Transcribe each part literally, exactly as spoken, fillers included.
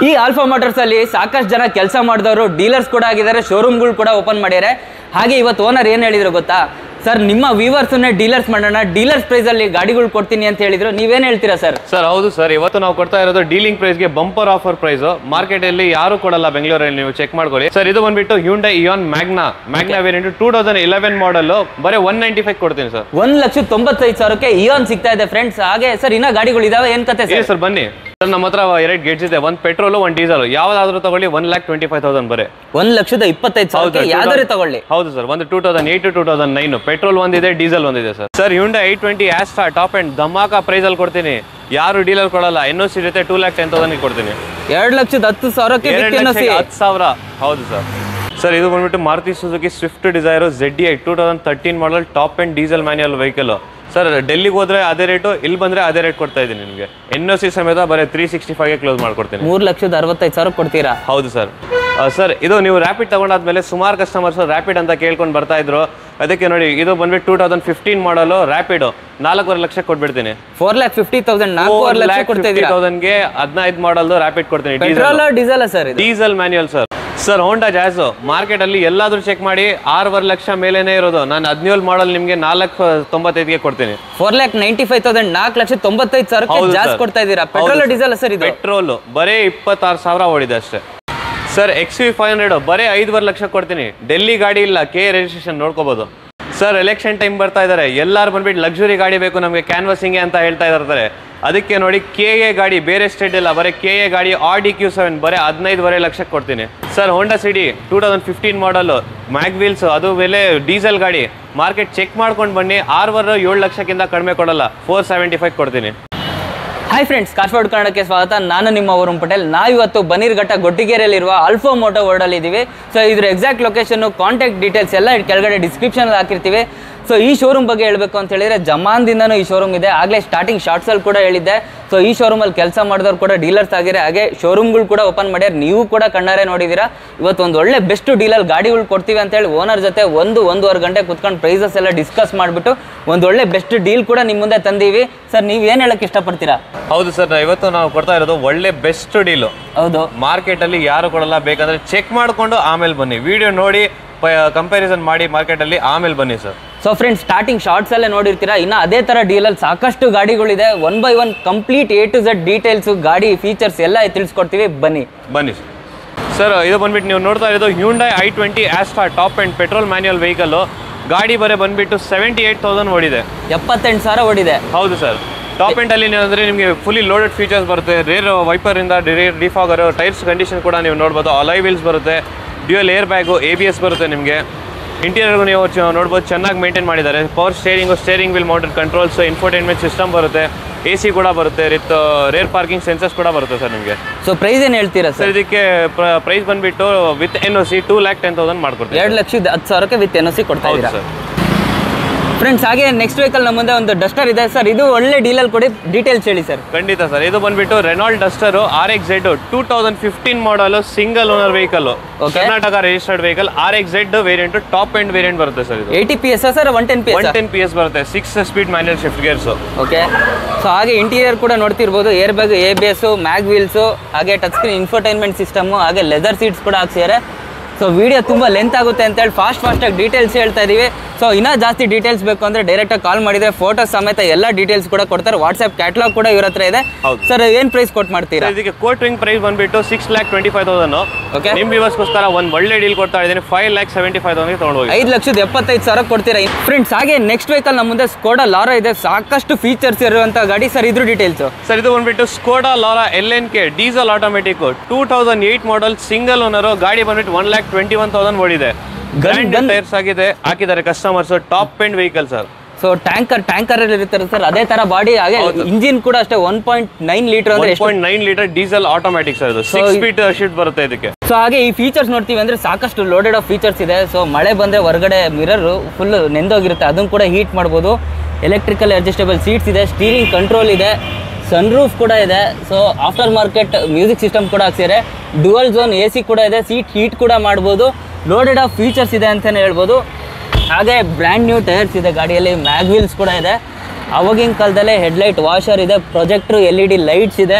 ಈ alpha motors ಅಲ್ಲಿ ಸಾಕಷ್ಟು ಜನ ಕೆಲಸ ಮಾಡಿದವರು ಡೀಲರ್ಸ್ ಕೂಡ ಆಗಿದ್ದಾರೆ, ಶೋರೂಮ್ಗಳು ಕೂಡ ಓಪನ್ ಮಾಡಿದ್ದಾರೆ. ಹಾಗೆ ಇವತ್ತು ಓನರ್ ಏನು ಹೇಳಿದ್ರು ಗೊತ್ತಾ, ಸರ್ ನಿಮ್ಮ ವ್ಯೂವರ್ಸನ್ನೇ ಡೀಲರ್ಸ್ ಮಾಡೋಣ, ಡೀಲರ್ಸ್ ಪ್ರೈಸ್ ಅಲ್ಲಿ ಗಾಡಿಗಳು ಕೊಡ್ತೀನಿ ಅಂತ ಹೇಳಿದ್ರು. ನೀವೇನು ಹೇಳ್ತೀರಾ ಸರ್? ಸರ್ ಹೌದು ಸರ್, ಇವತ್ತು ನಾವು ಕೊಡ್ತಾ ಇರೋದು ಡೀಲಿಂಗ್ ಪ್ರೈಸ್ಗೆ ಬಂಪರ್ ಆಫರ್ ಪ್ರೈಸ್. ಮಾರ್ಕೆಟ್ ಅಲ್ಲಿ ಯಾರು ಕೊಡಲ್ಲ ಬೆಂಗಳೂರಲ್ಲಿ, ನೀವು ಚೆಕ್ ಮಾಡ್ಕೊಳ್ಳಿ ಸರ್. ಇದು ಬಂದ್ಬಿಟ್ಟು Hyundai Eon Magna Magna variant two thousand eleven model, ಬರೀ ಒನ್ ನೈಂಟಿ ಫೈವ್ ಕೊಡ್ತೀನಿ ಸರ್. ಒಂದ್ ಲಕ್ಷ ತೊಂಬತ್ತೈದು ಸಾವಿರಕ್ಕೆ ಇಯಾನ್ ಸಿಗ್ತಾ ಇದೆ ಫ್ರೆಂಡ್ಸ್. ಹಾಗೆ ಸರ್ ಇನ್ನ ಗಾಡಿಗಳು ಇದಾವೆ, ಏನ್ ಕತೆ ಸರ್? ಸರ್ ಬನ್ನಿ ಸರ್, ನಮ್ಮ ಹತ್ರ ಎರಡು ಗೇಟ್ಸ್ ಇದೆ, ಒಂದು ಪೆಟ್ರೋಲ್ ಒಂದು ಡೀಸೆಲ್. ಯಾವ್ದಾದ್ರು ತಗೊಳ್ಳಿ one lakh twenty five thousand ಬರೀ ಒಂದ್ ಲಕ್ಷದ ಇಪ್ಪತ್ತೈದು ಸಾವಿರ ಯಾವ್ದಾದ್ರು ತಗೊಳ್ಳಿ. ಹೌದು ಸರ್, ಒಂದು two thousand eight two thousand nine petrol ಒಂದಿದೆ, ಡೀಸೆಲ್ ಒಂದಿದೆ sir. Sir Hyundai i twenty Asta top end ಧಮಾಕ ಪ್ರೈಸ್ ಅಲ್ಲಿ ಕೊಡ್ತೀನಿ, ಯಾರು ಡೀಲರ್ ಕೊಡಲ್ಲ. ಎನ್ ಒ ಸಿ ಜೊತೆ ಟೂ ಲ್ಯಾಕ್ ಟೆನ್ ತೌಸಂಡ್ ಕೊಡ್ತೀನಿ. ಎರಡು ಲಕ್ಷದ ಹತ್ತು ಸಾವಿರಕ್ಕೆ ಹತ್ತು ಸಾವಿರ ಹೌದು ಸರ್. ಸರ್ ಇದು ಬಂದ್ಬಿಟ್ಟು Maruti Suzuki Swift Dzire Z I two thousand thirteen model top and diesel manual vehicle. Sir ಡೆಲ್ಲಿಗೆ ಹೋದ್ರೆ ಅದೇ ರೇಟು, ಇಲ್ಲಿ ಬಂದ್ರೆ ಅದೇ ರೇಟ್ ಕೊಡ್ತಾ ಇದ್ದೀನಿ ನಿಮಗೆ. ಎನ್ ಒ ಸಿ ಸಮೇತ ಬರೀ ತ್ರೀ ಸಿಕ್ಸ್ಟಿ ಫೈವ್ಗೆ ಕ್ಲೋಸ್ ಮಾಡ್ಕೊಡ್ತೀನಿ. ಮೂರು ಲಕ್ಷದ ಅರವತ್ತೈದು ಸಾವಿರ ಕೊಡ್ತೀರಾ? ಹೌದು ಸರ್. ಸರ್ ಇದು ನೀವು ರ್ಯಾಪಿಡ್ ತಗೊಂಡಾದ್ಮೇಲೆ ಸುಮಾರು ಕಸ್ಟಮರ್ಸ್ ರ್ಯಾಪಿಡ್ ಅಂತ ಕೇಳ್ಕೊಂಡು ಬರ್ತಾ ಇದ್ರು, ಅದಕ್ಕೆ ನೋಡಿ ಇದು ಬಂದ್ಬಿಟ್ಟು two thousand fifteen model rapid ನಾಲ್ಕೂವರೆ ಲಕ್ಷ ಕೊಟ್ಬಿಡ್ತೀನಿ. ಫೋರ್ ಲ್ಯಾಕ್ ಫಿಫ್ಟಿ ತೌಸಂಡ್ ತೌಸಂಡ್ಗೆ ಹದಿನೈದು ಮಾಡಲ್ ರ್ಯಾಪಿಡ್ ಕೊಡ್ತೀನಿ. Diesel sir, diesel manual sir. Sir Honda Jazz market ಅಲ್ಲಿ ಎಲ್ಲಾದ್ರೂ ಚೆಕ್ ಮಾಡಿ ಆರೂವರೆ ಲಕ್ಷ ಮೇಲೇನೆ ಇರೋದು. ನಾನು ಹದಿನೇಳು ಮಾಡಲ್ ನಿಮಗೆ ನಾಲ್ಕು ತೊಂಬತ್ತೈದಿಗೆ ಕೊಡ್ತೀನಿ. Four lakh ninety five thousand ನಾಲ್ಕು ಲಕ್ಷ ತೊಂಬತ್ತೈದು ಸಾವಿರ ಜಾಸ್ತಿ ಕೊಡ್ತಾ ಇದ್ದೀರಾ. Petrol diesel sir? ಇದು ಪೆಟ್ರೋಲ್ ಬರೀ ಇಪ್ಪತ್ತಾರು ಸಾವಿರ ಓಡಿದೆ ಅಷ್ಟೇ sir. X V five hundred ಬರೀ ಐದುವರೆ ಲಕ್ಷ ಕೊಡ್ತೀನಿ. ಡೆಲ್ಲಿ ಗಾಡಿ ಇಲ್ಲ, ಕೆ ರಿಜಿಸ್ಟ್ರೇಷನ್ ನೋಡ್ಕೋಬಹುದು ಸರ್. ಎಲೆಕ್ಷನ್ ಟೈಮ್ ಬರ್ತಾ ಇದ್ದಾರೆ, ಎಲ್ಲರೂ ಬಂದ್ಬಿಟ್ಟು ಲಕ್ಸುರಿ ಗಾಡಿ ಬೇಕು ನಮಗೆ ಕ್ಯಾನ್ವಸಿಂಗ್ ಅಂತ ಹೇಳ್ತಾ ಇರ್ತಾರೆ. ಅದಕ್ಕೆ ನೋಡಿ ಕೆ ಎ ಗಾಡಿ, ಬೇರೆ ಸ್ಟೇಟ್ ಇಲ್ಲ, ಬರೀ ಕೆ ಎ ಗಾಡಿ ಆಡಿ ಕ್ಯೂ ಸೆವೆನ್ ಬರೀ ಹದಿನೈದುವರೆ ಲಕ್ಷಕ್ಕೆ ಕೊಡ್ತೀನಿ sir. Honda City two thousand fifteen model mag wheels, ಅದು ಬೆಲೆ ಡೀಸೆಲ್ ಗಾಡಿ. ಮಾರ್ಕೆಟ್ ಚೆಕ್ ಮಾಡ್ಕೊಂಡು ಬನ್ನಿ, ಆರೂವರೆ ಏಳು ಲಕ್ಷಕ್ಕಿಂತ ಕಡಿಮೆ ಕೊಡಲ್ಲ, ಫೋರ್ ಸೆವೆಂಟಿ ಫೈವ್ ಕೊಡ್ತೀನಿ. ಹಾಯ್ ಫ್ರೆಂಡ್ಸ್, ಕಾರ್ಸ್ವರ್ಲ್ಡ್ ಕನ್ನಡಕ್ಕೆ ಸ್ವಾಗತ. ನಾನು ನಿಮ್ಮ ವರುಣ್ ಪಟೇಲ್. ನಾವಿವತ್ತು ಬನ್ನೀರ್ಘಟ್ಟ ಗೊಟ್ಟಿಗೆರೆಯಲ್ಲಿರುವ ಆಲ್ಫಾ ಮೋಟರ್ ವರ್ಲ್ಡ್ ಅಲ್ಲಿ ಇದ್ದೀವಿ. ಸೊ ಇದ್ರ ಎಕ್ಸಾಕ್ಟ್ ಲೊಕೇಶನ್, ಕಾಂಟ್ಯಾಕ್ಟ್ ಡೀಟೇಲ್ಸ್ ಎಲ್ಲ ಕೆಳಗಡೆ ಡಿಸ್ಕ್ರಿಪ್ಷನ್ ಹಾಕಿರ್ತೀವಿ. ಸೊ ಈ ಶೋರೂಮ್ ಬಗ್ಗೆ ಹೇಳಬೇಕು ಅಂತ ಹೇಳಿದ್ರೆ, ಜಮಾನ್ದಿಂದನೂ ಈ ಶೋರೂಮ್ ಇದೆ. ಆಗಲೇ ಸ್ಟಾರ್ಟಿಂಗ್ ಶಾರ್ಟ್ಸಲ್ಲಿ ಕೂಡ ಹೇಳಿದ್ದೆ. ಸೊ ಈ ಶೋರೂಮಲ್ಲಿ ಕೆಲಸ ಮಾಡಿದವ್ರು ಕೂಡ ಡೀಲರ್ಸ್ ಆಗಿರೆ, ಹಾಗೆ ಶೋರೂಮ್ಗಳು ಕೂಡ ಓಪನ್ ಮಾಡ್ಯಾರ. ನೀವು ಕೂಡ ಕಣ್ಣಾರೆ ನೋಡಿದ್ದೀರಾ. ಇವತ್ತು ಒಂದು ಒಳ್ಳೆ ಬೆಸ್ಟ್ ಡೀಲರ್ ಗಾಡಿಗಳು ಕೊಡ್ತೀವಿ ಅಂತೇಳಿ ಓನರ್ ಜೊತೆ ಒಂದು ಒಂದೂವರೆ ಗಂಟೆ ಕುತ್ಕೊಂಡು ಪ್ರೈಸಸ್ ಎಲ್ಲ ಡಿಸ್ಕಸ್ ಮಾಡಿಬಿಟ್ಟು ಒಂದು ಒಳ್ಳೆ ಬೆಸ್ಟ್ ಡೀಲ್ ಕೂಡ ನಿಮ್ಮ ಮುಂದೆ ತಂದೀವಿ. ಸರ್ ನೀವು ಏನು ಹೇಳಕ್ಕೆ ಇಷ್ಟಪಡ್ತೀರಾ? ಹೌದು ಸರ್, ಇವತ್ತು ನಾವು ಕೊಡ್ತಾ ಇರೋದು ಒಳ್ಳೆ ಬೆಸ್ಟ್ ಡೀಲು. ಹೌದು, ಮಾರ್ಕೆಟ್ ಅಲ್ಲಿ ಯಾರು ಕೊಡಲ್ಲ. ಬೇಕಾದ್ರೆ ಚೆಕ್ ಮಾಡಿಕೊಂಡು ಆಮೇಲೆ ಬನ್ನಿ, ವಿಡಿಯೋ ನೋಡಿ ಕಂಪ್ಯಾರಿಸನ್ ಮಾಡಿ ಮಾರ್ಕೆಟಲ್ಲಿ ಆಮೇಲೆ ಬನ್ನಿ sir. So friends, starting shots ಅಲ್ಲೇ ನೋಡಿರ್ತೀರಾ. ಇನ್ನು ಅದೇ ಥರ ಡೀಲಲ್ಲಿ ಸಾಕಷ್ಟು ಗಾಡಿಗಳಿದೆ. One by one complete A to Z details, ಗಾಡಿ ಫೀಚರ್ಸ್ ಎಲ್ಲ ತಿಳಿಸ್ಕೊಡ್ತೀವಿ. ಬನ್ನಿ ಬನ್ನಿ ಸರ್. ಸರ್ ಇದು ಬಂದ್ಬಿಟ್ಟು ನೀವು ನೋಡ್ತಾ ಇರೋದು Hyundai i twenty Asta top end petrol manual vehicle. ಗಾಡಿ ಬರೀ ಬಂದ್ಬಿಟ್ಟು ಸೆವೆಂಟಿ ಏಟ್ ತೌಸಂಡ್ ಓಡಿದೆ, ಎಪ್ಪತ್ತೆಂಟು ಸಾವಿರ ಓಡಿದೆ. ಹೌದು ಸರ್. ಟಾಪ್ ಎಂಡ್ ಅಲ್ಲಿ ಅಂದರೆ ನಿಮಗೆ ಫುಲ್ಲಿ ಲೋಡೆಡ್ ಫೀಚರ್ಸ್ ಬರುತ್ತೆ. ರೇರ್ ವೈಪರ್ ಇಂದ ರೇರ್ ಡಿಫಾಗರ್, ಟೈರ್ಸ್ ಕಂಡೀಷನ್ ಕೂಡ ನೀವು ನೋಡ್ಬೋದು. ಅಲಾಯ್ ವೀಲ್ಸ್ ಬರುತ್ತೆ, dual air bag, A B S ಬರುತ್ತೆ ನಿಮಗೆ. ಇಂಟೀರಿಯರ್ಗೂ ನೀವು ನೋಡ್ಬೋದು, ಚೆನ್ನಾಗಿ ಮೇಂಟೈನ್ ಮಾಡಿದ್ದಾರೆ. Power steering, steering wheel mounted controls, infotainment system ಬರುತ್ತೆ, ಎ ಸಿ ಕೂಡ ಬರುತ್ತೆ, ವಿತ್ ರೇರ್ ಪಾರ್ಕಿಂಗ್ ಸೆನ್ಸರ್ಸ್ ಕೂಡ ಬರುತ್ತೆ ಸರ್ ನಿಮಗೆ. ಸೊ ಪ್ರೈಸ್ ಏನು ಹೇಳ್ತೀರಾ ಸರ್? ಇದಕ್ಕೆ ಪ್ರೈಸ್ ಬಂದ್ಬಿಟ್ಟು with N O C two lakh ten thousand ಮಾಡ್ಕೊಡ್ತೀವಿ. ಎರಡು ಲಕ್ಷದ ಹತ್ತು ಸಾವಿರಕ್ಕೆ ವಿತ್ ಎನ್ ಒ ಸಿ ಕೊಡ್ತಾ ಇದ್ದೀರಾ ಸರ್. ಫ್ರೆಂಡ್ಸ್, ಹಾಗೆ ನೆಕ್ಸ್ಟ್ ವೆಹಿಕಲ್ ನಮ್ಮ ಮುಂದೆ ಒಂದು ಡಸ್ಟರ್ ಇದೆ ಸರ್. ಇದು ಒಳ್ಳೆ ಡೀಲಲ್ಲಿ ಕೊಡಿ, ಡೀಟೇಲ್ಸ್ ಹೇಳಿ ಸರ್. ಖಂಡಿತ ಸರ್. ಇದು ಬಂದ್ಬಿಟ್ಟು Renault Duster R X Z two thousand fifteen model, single owner vehicle, Karnataka registered vehicle. R X Z variant top end variant ಬರುತ್ತೆ ಸರ್. ಇದು eighty P S sir, one ten P one ten P S ಬರುತ್ತೆ, six speed manual shift gears. Okay. So ಹಾಗೆ interior ಕೂಡ ನೋಡ್ತಿರ್ಬೋದು, air bag, A B S, mag wheels, ಹಾಗೆ touch screen infotainment system, ಹಾಗೆ leather seats ಕೂಡ ಹಾಕ್ಸಿದ್ದಾರೆ. So video ತುಂಬ length ಆಗುತ್ತೆ ಅಂತೇಳಿ ಫಾಸ್ಟ್ ಫಾಸ್ಟಾಗಿ ಡೀಟೇಲ್ಸ್ ಹೇಳ್ತಾ ಇದ್ದೀವಿ. ಸೊ ಇನ್ನೂ ಜಾಸ್ತಿ ಡೀಟೇಲ್ಸ್ ಬೇಕು ಅಂದರೆ ಡೈರೆಕ್ಟಾಗಿ ಕಾಲ್ ಮಾಡಿದರೆ ಫೋಟೋಸ್ ಸಮೇತ ಎಲ್ಲ ಡೀಟೇಲ್ಸ್ ಕೂಡ ಕೊಡ್ತಾರೆ. ವಾಟ್ಸ್ಆ್ಯಪ್ ಕ್ಯಾಟ್ಲಾಗ್ ಕೂಡ ಇವ್ರ ಹತ್ರ ಇದೆ. ಸರ್ ಏನು ಪ್ರೈಸ್ ಕೊಟ್ಟು ಮಾಡ್ತೀರಾ? ಇದಕ್ಕೆ ಕೋಟಿಂಗ್ ಪ್ರೈಸ್ ಬಂದ್ಬಿಟ್ಟು six lakh twenty five thousand. Okay. ನಿಮ್ಮ ವ್ಯೂವರ್ಸ್ಗೋಸ್ಕರ ಒಂದು ಒಳ್ಳೆ ಡೀಲ್ ಕೊಡ್ತಾ ಇದ್ದೀನಿ. Five lakh seventy five thousand ತೊಗೊಂಡೋಗಿ ಐದು ಲಕ್ಷದ ಎಪ್ಪತ್ತೈದು ಸಾವಿರ ಕೊಡ್ತೀರಾ ಫ್ರೆಂಡ್ಸ್. ಹಾಗೆ ನೆಕ್ಸ್ಟ್ ವೆಹಿಕಲ್ ನಮ್ಮ ಮುಂದೆ ಸ್ಕೋಡಾ ಲಾರಾ ಇದೆ, ಸಾಕಷ್ಟು ಫೀಚರ್ಸ್ ಇರುವಂಥ ಗಾಡಿ ಸರ್. ಇದ್ರ ಡೀಟೇಲ್ಸ್ ಸರ್, ಇದು ಬಂದ್ಬಿಟ್ಟು Skoda Laura L N K diesel automatic two thousand eight model, single owner. ಗಾಡಿ ಬಂದ್ಬಿಟ್ಟು one lakh twenty one thousand ಓಡಿದೆ. ಗ್ರ್ಯಾಂಡ್ ಟೈರ್ಸ್ ಆಗಿದೆ, ಹಾಕಿದ್ದಾರೆ customers. Top end vehicle sir. So tanker tanker ಇರ್ತಾರೆ ಸರ್, ಅದೇ ತರ ಬಾಡಿ. ಹಾಗೆ ಇಂಜಿನ್ ಕೂಡ ಅಷ್ಟೇ ಒನ್ ಪಾಯಿಂಟ್ ನೈನ್ ಲೀಟರ್ ಅಂದ್ರೆ point nine litre diesel automatic sir. ಇದು ಸಿಕ್ಸ್ ಸ್ಪೀಡ್ ಶಿಫ್ಟ್ ಬರುತ್ತೆ ಇದಕ್ಕೆ. ಸೊ ಹಾಗೆ ಈ ಫೀಚರ್ಸ್ ನೋಡ್ತೀವಿ ಅಂದ್ರೆ ಸಾಕಷ್ಟು ಲೋಡೆಡ್ ಆಫ್ ಫೀಚರ್ಸ್ ಇದೆ. ಸೊ ಮಳೆ ಬಂದ್ರೆ ಹೊರಗಡೆ ಮಿರರ್ ಫುಲ್ ನೆಂದೋಗಿರುತ್ತೆ, ಅದನ್ನು ಕೂಡ ಹೀಟ್ ಮಾಡ್ಬೋದು. ಎಲೆಕ್ಟ್ರಿಕಲ್ ಅಡ್ಜಸ್ಟೇಬಲ್ ಸೀಟ್ಸ್ ಇದೆ, ಸ್ಟೀರಿಂಗ್ ಕಂಟ್ರೋಲ್ ಇದೆ, ಸನ್ ರೂಫ್ ಕೂಡ ಇದೆ. So after market music system ಕೂಡ ಹಾಕ್ಸಿದ್ದಾರೆ. ಡುವಲ್ ಝೋನ್ ಎ ಸಿ ಕೂಡ ಇದೆ, ಸೀಟ್ ಹೀಟ್ ಕೂಡ ಮಾಡ್ಬೋದು. ಲೋಡೆಡ್ ಆಫ್ ಫೀಚರ್ಸ್ ಇದೆ ಅಂತಲೇ ಹೇಳ್ಬೋದು. ಹಾಗೆ ಬ್ರ್ಯಾಂಡ್ ನ್ಯೂ ಟೈರ್ಸ್ ಇದೆ ಗಾಡಿಯಲ್ಲಿ, ಮ್ಯಾಗ್ ವೀಲ್ಸ್ ಕೂಡ ಇದೆ. ಅವಾಗಿನ ಕಾಲದಲ್ಲೇ ಹೆಡ್ಲೈಟ್ ವಾಷರ್ ಇದೆ, projector, L E D lights ಇದೆ.